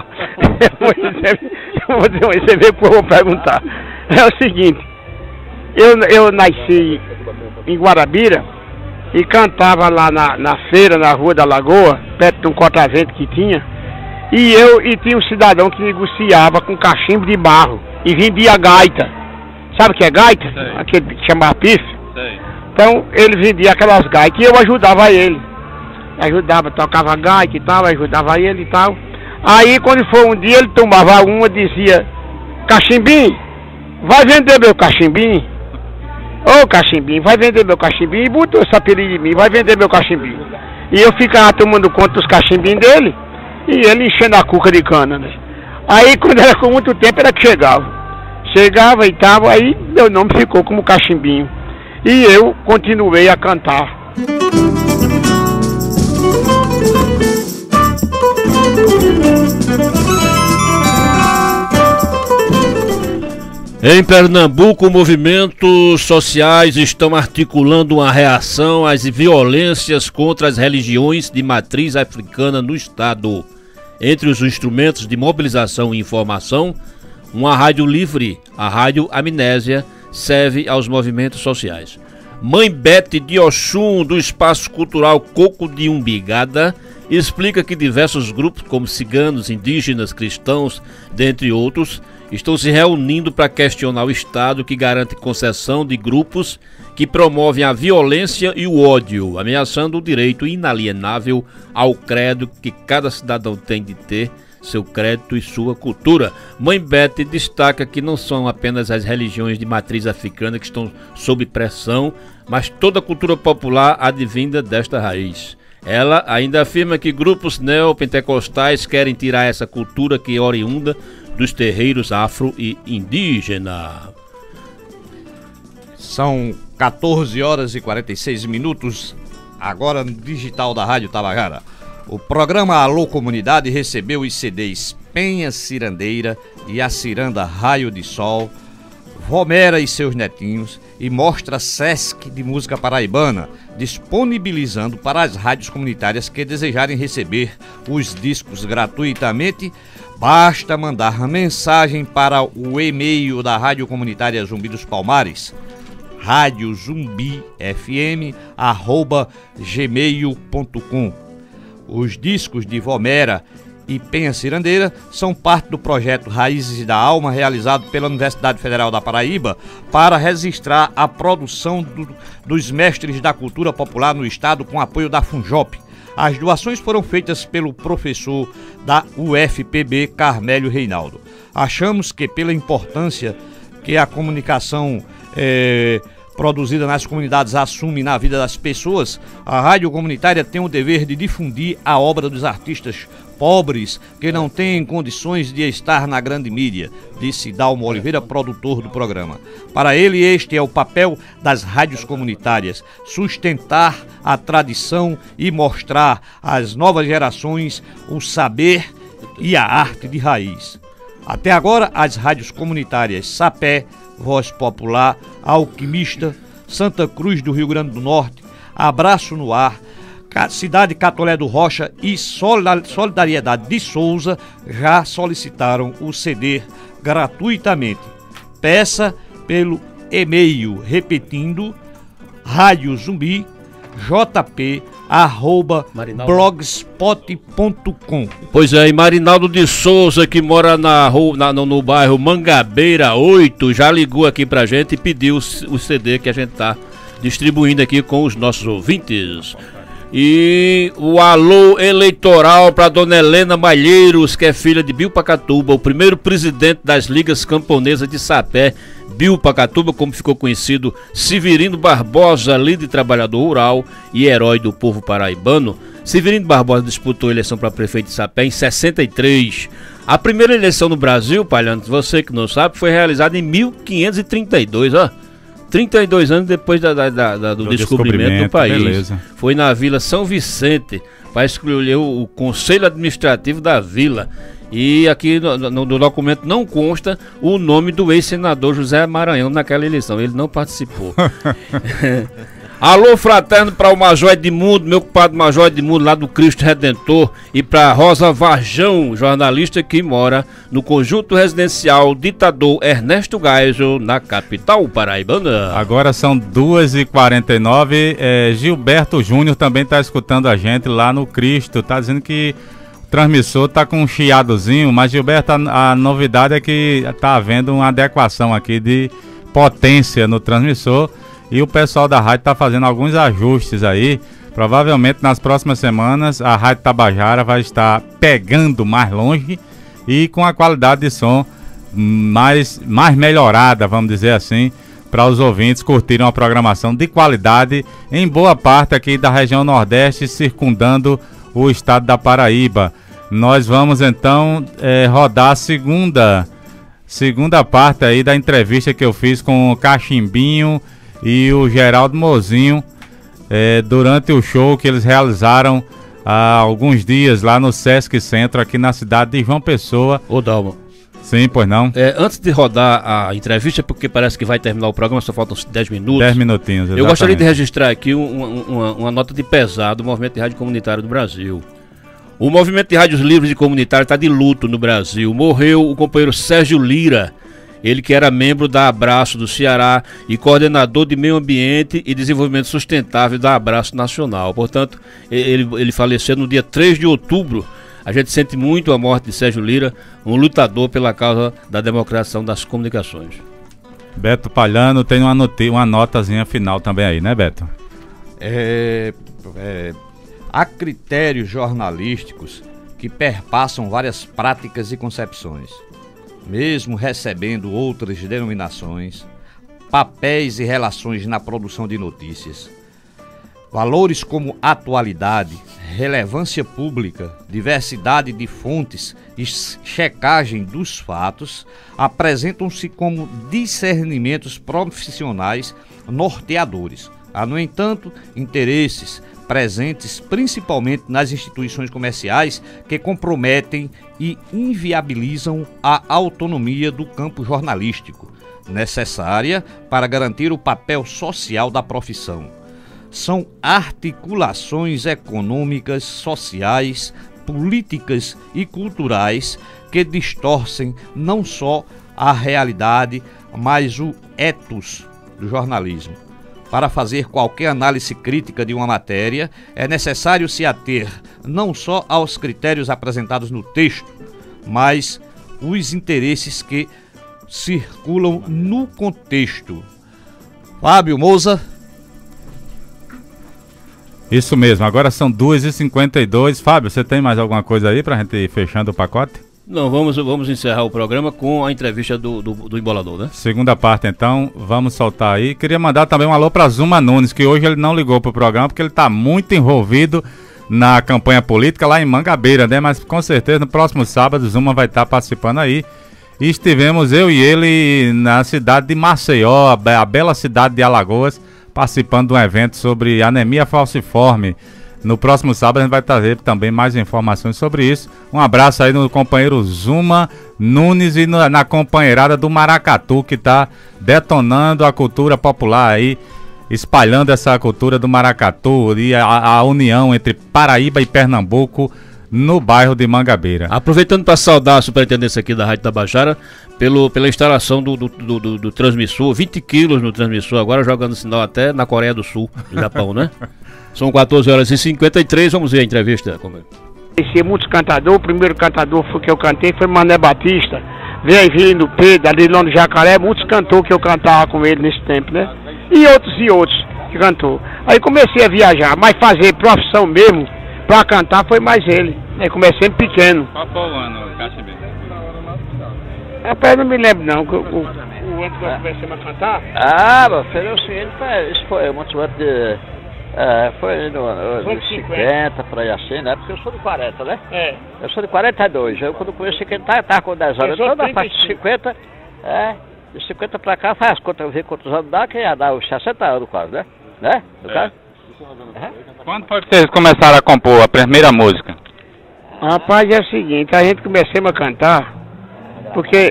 Eu vou dizer umas 100 vezes que o povo vai perguntar. É o seguinte, eu nasci em Guarabira e cantava lá na feira, na Rua da Lagoa, perto de um corta-vento que tinha, e tinha um cidadão que negociava com cachimbo de barro e vendia gaita. Sabe o que é gaita? Sei. Aquele que chamava pife. Sei. Então ele vendia aquelas gaitas e eu ajudava ele. Tocava gaita e tal, ajudava ele e tal. Aí quando foi um dia ele tomava uma e dizia: Cachimbinho, vai vender meu cachimbinho? Ô Cachimbinho, vai vender meu cachimbinho? E botou esse apelido em mim, vai vender meu cachimbinho. E eu ficava tomando conta dos cachimbinhos dele e ele enchendo a cuca de cana, né? Aí quando era com muito tempo era que chegava e tal, aí meu nome ficou como Cachimbinho. E eu continuei a cantar. Em Pernambuco, movimentos sociais estão articulando uma reação às violências contra as religiões de matriz africana no estado. Entre os instrumentos de mobilização e informação, uma rádio livre, a Rádio Amnésia, serve aos movimentos sociais. Mãe Bete de Oxum, do Espaço Cultural Coco de Umbigada, explica que diversos grupos, como ciganos, indígenas, cristãos, dentre outros, estão se reunindo para questionar o Estado que garante concessão de grupos que promovem a violência e o ódio, ameaçando o direito inalienável ao credo que cada cidadão tem de ter seu crédito e sua cultura. Mãe Bete destaca que não são apenas as religiões de matriz africana que estão sob pressão, mas toda a cultura popular advinda desta raiz. Ela ainda afirma que grupos neopentecostais querem tirar essa cultura que é oriunda dos terreiros afro e indígena. São 14 horas e 46 minutos, agora no digital da Rádio Tabajara. O programa Alô Comunidade recebeu os CDs Penha Cirandeira e a Ciranda Raio de Sol, Vomera e seus netinhos e Mostra Sesc de Música Paraibana, disponibilizando para as rádios comunitárias que desejarem receber os discos gratuitamente. Basta mandar mensagem para o e-mail da Rádio Comunitária Zumbi dos Palmares, radiozumbifm@gmail.com. Os discos de Vomera e Penha Cirandeira são parte do projeto Raízes da Alma, realizado pela Universidade Federal da Paraíba, para registrar a produção dos mestres da cultura popular no estado com apoio da Funjop. As doações foram feitas pelo professor da UFPB, Carmélio Reinaldo. Achamos que, pela importância que a comunicação produzida nas comunidades assume na vida das pessoas, a rádio comunitária tem o dever de difundir a obra dos artistas pobres que não têm condições de estar na grande mídia, disse Dalmo Oliveira, produtor do programa. Para ele, este é o papel das rádios comunitárias: sustentar a tradição e mostrar às novas gerações o saber e a arte de raiz. Até agora, as rádios comunitárias Sapé, Voz Popular, Alquimista, Santa Cruz do Rio Grande do Norte, Abraço no Ar, Cidade Catolé do Rocha e Solidariedade de Souza já solicitaram o CD gratuitamente. Peça pelo e-mail, repetindo, radiozumbi@blogspot.com. Pois é, e Marinaldo de Souza, que mora no bairro Mangabeira 8, já ligou aqui pra gente e pediu o CD que a gente tá distribuindo aqui com os nossos ouvintes. E o alô eleitoral para Dona Helena Malheiros, que é filha de Bill Pacatuba, o primeiro presidente das Ligas Camponesas de Sapé. Bill Pacatuba, como ficou conhecido, Severino Barbosa, líder trabalhador rural e herói do povo paraibano. Severino Barbosa disputou a eleição para prefeito de Sapé em 63. A primeira eleição no Brasil, Palhantes, você que não sabe, foi realizada em 1532, ó. 32 anos depois do descobrimento do país. Beleza. Foi na Vila São Vicente, para escolher o Conselho Administrativo da Vila. E aqui no documento não consta o nome do ex-senador José Maranhão naquela eleição. Ele não participou. Alô fraterno para o Major Edmundo, meu compadre Major Edmundo, lá do Cristo Redentor, e para Rosa Varjão, jornalista que mora no conjunto residencial Ditador Ernesto Geisel, na capital paraibana. Agora são 2h49, Gilberto Júnior também está escutando a gente lá no Cristo, está dizendo que o transmissor está com um chiadozinho, mas Gilberto, a novidade é que está havendo uma adequação aqui de potência no transmissor. E o pessoal da rádio está fazendo alguns ajustes aí. Provavelmente nas próximas semanas a Rádio Tabajara vai estar pegando mais longe e com a qualidade de som mais melhorada, vamos dizer assim, para os ouvintes curtirem uma programação de qualidade em boa parte aqui da região Nordeste, circundando o estado da Paraíba. Nós vamos então rodar a segunda parte aí da entrevista que eu fiz com o Cachimbinho e o Geraldo Mozinho durante o show que eles realizaram há alguns dias lá no Sesc Centro, aqui na cidade de João Pessoa. Ô Dalma, Sim, pois não. Antes de rodar a entrevista, porque parece que vai terminar o programa, só faltam 10 minutos. 10 minutinhos, exatamente. Eu gostaria de registrar aqui uma nota de pesar do Movimento de Rádio Comunitário do Brasil. O Movimento de Rádios Livres e Comunitários está de luto no Brasil. Morreu o companheiro Sérgio Lira, ele que era membro da Abraço do Ceará e coordenador de Meio Ambiente e Desenvolvimento Sustentável da Abraço Nacional. Portanto, ele faleceu no dia 3 de outubro. A gente sente muito a morte de Sérgio Lira, um lutador pela causa da democratização das comunicações. Beto Palhano tem uma notazinha final também aí, né, Beto? Há critérios jornalísticos que perpassam várias práticas e concepções, mesmo recebendo outras denominações, papéis e relações na produção de notícias. Valores como atualidade, relevância pública, diversidade de fontes e checagem dos fatos apresentam-se como discernimentos profissionais norteadores. Há, no entanto, interesses presentes principalmente nas instituições comerciais que comprometem e inviabilizam a autonomia do campo jornalístico, necessária para garantir o papel social da profissão. São articulações econômicas, sociais, políticas e culturais que distorcem não só a realidade, mas o ethos do jornalismo. Para fazer qualquer análise crítica de uma matéria, é necessário se ater não só aos critérios apresentados no texto, mas os interesses que circulam no contexto. Fábio Moza. Isso mesmo, agora são 2h52. Fábio, você tem mais alguma coisa aí pra gente ir fechando o pacote? Não, vamos encerrar o programa com a entrevista do Embolador, né? Segunda parte, então, vamos soltar aí. Queria mandar também um alô pra Zuma Nunes, que hoje ele não ligou pro programa, porque ele tá muito envolvido na campanha política lá em Mangabeira, né? Mas com certeza no próximo sábado Zuma vai estar participando aí. E estivemos eu e ele na cidade de Maceió, a bela cidade de Alagoas, participando de um evento sobre anemia falciforme. No próximo sábado a gente vai trazer também mais informações sobre isso. Um abraço aí no companheiro Zuma Nunes e na companheirada do Maracatu, que está detonando a cultura popular aí, espalhando essa cultura do maracatu e a união entre Paraíba e Pernambuco no bairro de Mangabeira. Aproveitando para saudar a superintendência aqui da Rádio Tabajara pela instalação do transmissor, 20 quilos no transmissor, agora jogando sinal até na Coreia do Sul, do Japão, né? São 14h53, vamos ver a entrevista. Conheci muitos cantadores, o primeiro cantador que eu cantei foi Mané Batista, veio vindo Pedro, Adilão do Jacaré, muitos cantores que eu cantava com ele nesse tempo, né? E outros que cantou. Aí comecei a viajar, mas fazer profissão mesmo, pra cantar foi mais ele. Aí comecei pequeno. Qual foi o ano, Cachimbi? Rapaz, não me lembro não, o ano que nós começamos a cantar. Meu filho, o seguinte, isso foi muito antes de... foi no ano 50, por aí assim, né? Porque eu sou de 40, né? Eu sou de 42. Eu quando conheci quem tava com 10 anos. Eu tô na faixa de 50, de 50 pra cá, faz conta, eu vi quantos anos dá, que ia dar uns 60 anos quase, né? No caso? Quando foi que vocês começaram a compor a primeira música? Rapaz, é o seguinte, a gente começou a cantar, porque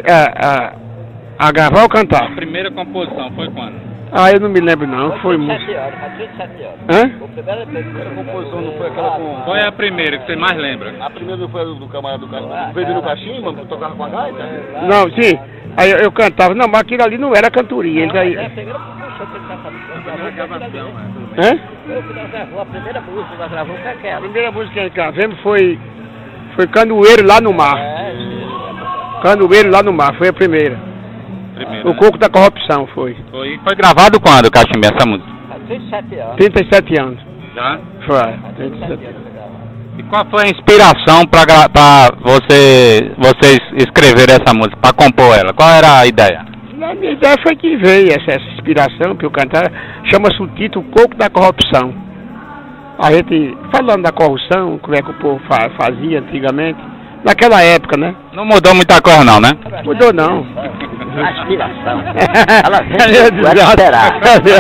a gravar ou cantar? A primeira composição foi quando? Eu não me lembro não, foi muito. 37 anos, faz 37 anos. Hã? A primeira composição não foi aquela com... Qual é a primeira que você mais lembra? A primeira não foi do camarada do cara, veio no cachimbo, tocava com a gaita? Não, sim, aí eu cantava, não, mas aquilo ali não era cantoria. Não, é a primeira composição que ele cantava. Hã? A primeira música que nós gravamos foi aquela. A primeira música que nós gravamos foi Canoeiro lá no mar. Canoeiro lá no mar, foi a primeira. O Coco da Corrupção foi. Foi gravado quando, Cachimbi, essa música? Há 37 anos. 37 anos. Já? Foi, 37 anos. E qual foi a inspiração para vocês escreverem essa música, para compor ela? Qual era a ideia? A minha ideia foi que veio essa inspiração para eu cantar. Chama-se o título Coco da Corrupção. A gente, falando da corrupção, como é que o povo fazia antigamente, naquela época, né? Não mudou muita coisa não, né? Mudou não. A inspiração. Ela veio esperar.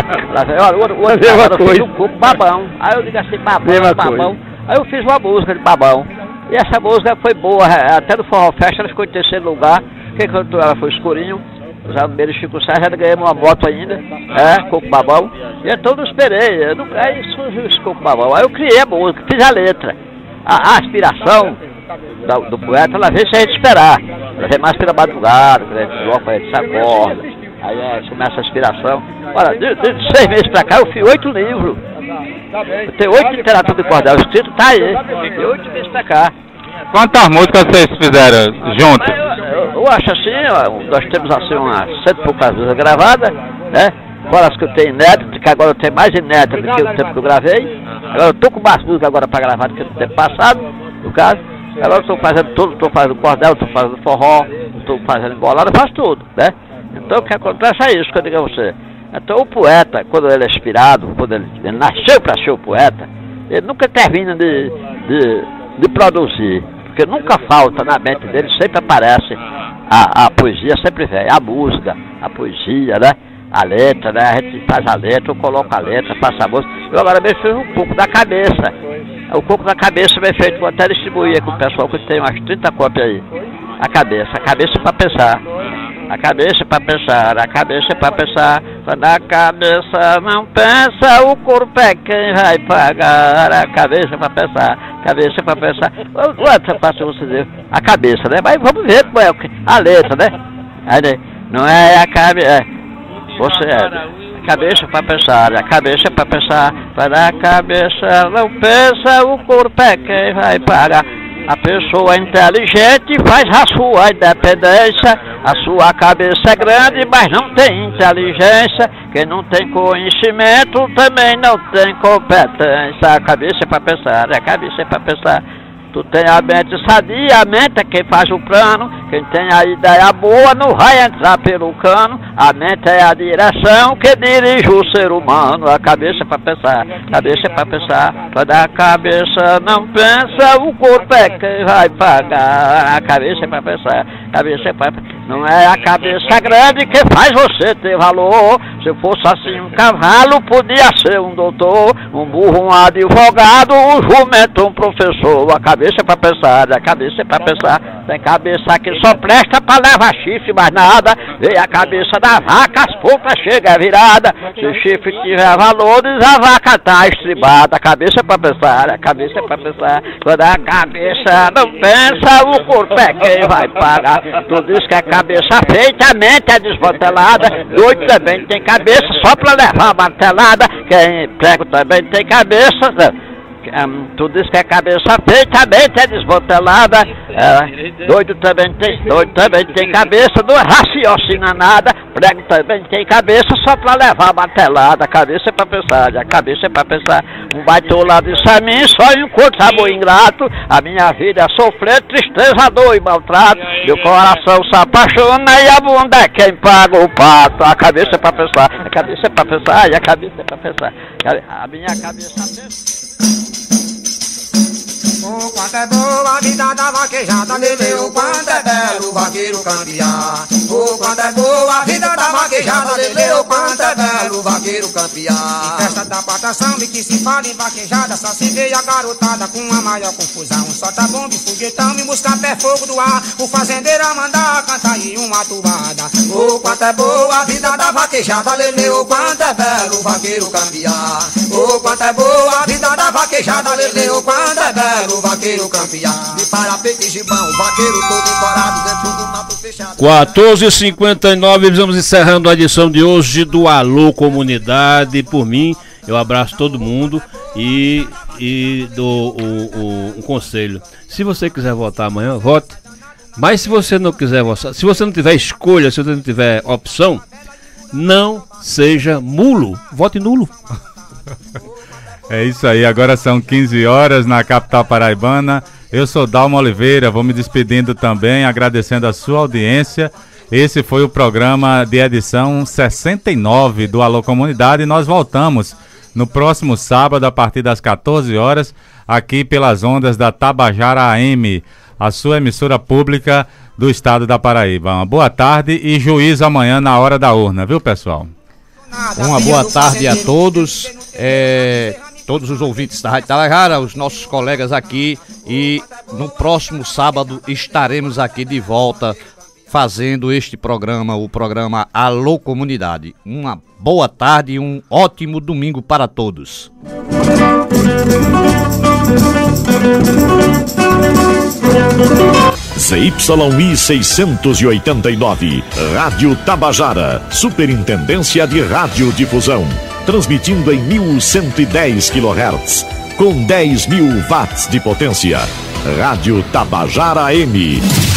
Ela fez um pouco babão. Aí eu digo assim, babão. Aí eu fiz uma música de babão. E essa música foi boa, até no Forró Festa ela ficou em terceiro lugar. Porque quando ela foi escurinho, já no meio de Chico Sá, já ganhei uma moto ainda, coco babão. E então não esperei, aí surgiu esse coco babão. Aí eu criei a música, fiz a letra. A aspiração do poeta, ela veio sem a gente esperar. Ela vem mais pela madrugada, quando a gente coloca, a gente se acorda. Aí começa a inspiração. Olha, de 6 meses pra cá eu fiz 8 livros. Eu tenho 8 literatura de cordel escrito, tá aí. De 8 meses pra cá. Quantas músicas vocês fizeram juntos? Eu acho assim, nós temos assim umas 100 e poucas vezes gravadas, né? Fora as que eu tenho inéditas, que agora eu tenho mais inéditas do que o tempo que eu gravei. Agora eu tô com mais música agora pra gravar do que no tempo passado, no caso. Agora eu tô fazendo tudo, estou fazendo cordel, estou fazendo forró, estou fazendo embolada, eu faço tudo, né? Então o que acontece é isso que eu digo a você. Então o poeta, quando ele é inspirado, quando ele nasceu para ser o poeta, ele nunca termina de produzir, porque nunca falta na mente dele, sempre aparece a poesia, sempre vem, a música, a poesia, né? A letra, né? A gente faz a letra, eu coloco a letra, faço a música. Eu agora mesmo fiz um pouco da cabeça. O coco da cabeça bem feito, vou até distribuir com o pessoal que tem umas 30 cópias aí. A cabeça para pensar. A cabeça para pensar, a cabeça para pensar. Quando a cabeça não pensa, o corpo é quem vai pagar. A cabeça para pensar, cabeça para pensar. Não é fácil você dizer a cabeça, né? Mas vamos ver como é a letra, né? Aí, não é a cabeça. Você é. Cabeça para pensar, a cabeça para pensar. Quando a cabeça não pensa, o corpo é quem vai pagar. A pessoa inteligente faz a sua independência. A sua cabeça é grande, mas não tem inteligência. Quem não tem conhecimento também não tem competência. A cabeça é para pensar, a cabeça é para pensar. Tu tem a mente sadia, a mente é quem faz o plano. Quem tem a ideia boa não vai entrar pelo cano. A mente é a direção que dirige o ser humano. A cabeça é para pensar, a cabeça é para pensar. Quando a cabeça não pensa, o corpo é quem vai pagar. A cabeça é para pensar, a cabeça é para pensar. Não é a cabeça grande que faz você ter valor. Se fosse assim um cavalo, podia ser um doutor, um burro, um advogado, um jumento, um professor. A cabeça é para pensar, a cabeça é para pensar. Tem cabeça que só presta para levar chifre, mais nada. E a cabeça da vaca, as pontas chega virada. Se o chifre tiver valores, a vaca tá estribada. A cabeça é para pensar, a cabeça é para pensar. Quando a cabeça não pensa, o corpo é quem vai pagar. Tu diz que a cabeça feita, a mente é desmantelada. Doido também tem cabeça só para levar martelada. Quem prego também tem cabeça. Tu diz que a cabeça feita, a mente é desmantelada. Doido também tem cabeça, não raciocina nada. Prego também tem cabeça só pra levar martelada. A cabeça é pra pensar, a cabeça é pra pensar. Um baitola disse a mim, só encontro amor ingrato. A minha vida é sofrer, tristeza, dor e maltrato. Meu coração se apaixona e a bunda é quem paga o pato. A cabeça é pra pensar, a cabeça é pra pensar, e a cabeça é pra pensar. A minha cabeça pensa. Oh, quanto é boa a vida da vaquejada, lele, oh, quanto é belo o vaqueiro campear. Oh, quanto é boa a vida da vaquejada, lele, oh, quanto é belo o vaqueiro campear. Em festa da patação e que se fala em vaquejada, só se vê a garotada com a maior confusão. Solta bomba e foguetão e busca pé fogo do ar. O fazendeiro a mandar cantar aí uma tubada. Oh, quanto é boa a vida da vaquejada, lele, oh, quanto é belo o vaqueiro campear. Oh, quanto é boa a vida da vaquejada, lele, oh, quanto é belo o vaqueiro campear. De parapeito e gibão, o vaqueiro todo encorado dentro do mato fechado. 14h59, estamos encerrando a edição de hoje do Alô Comunidade. Por mim, eu abraço todo mundo e dou um conselho. Se você quiser votar amanhã, vote. Mas se você não quiser votar, se você não tiver escolha, se você não tiver opção, não seja mulo, vote nulo. É isso aí, agora são 15 horas na capital paraibana. Eu sou Dalmo Oliveira, vou me despedindo também, agradecendo a sua audiência. Esse foi o programa de edição 69 do Alô Comunidade e nós voltamos no próximo sábado a partir das 14 horas aqui pelas ondas da Tabajara AM, a sua emissora pública do estado da Paraíba. Uma boa tarde e juízo amanhã na hora da urna, viu, pessoal? Uma boa tarde a todos. Todos os ouvintes da Rádio Tabajara, os nossos colegas aqui, e no próximo sábado estaremos aqui de volta fazendo este programa, o programa Alô Comunidade. Uma boa tarde e um ótimo domingo para todos. ZYI 689, Rádio Tabajara, Superintendência de Radiodifusão, transmitindo em 1110 kHz, com 10.000 watts de potência. Rádio Tabajara AM.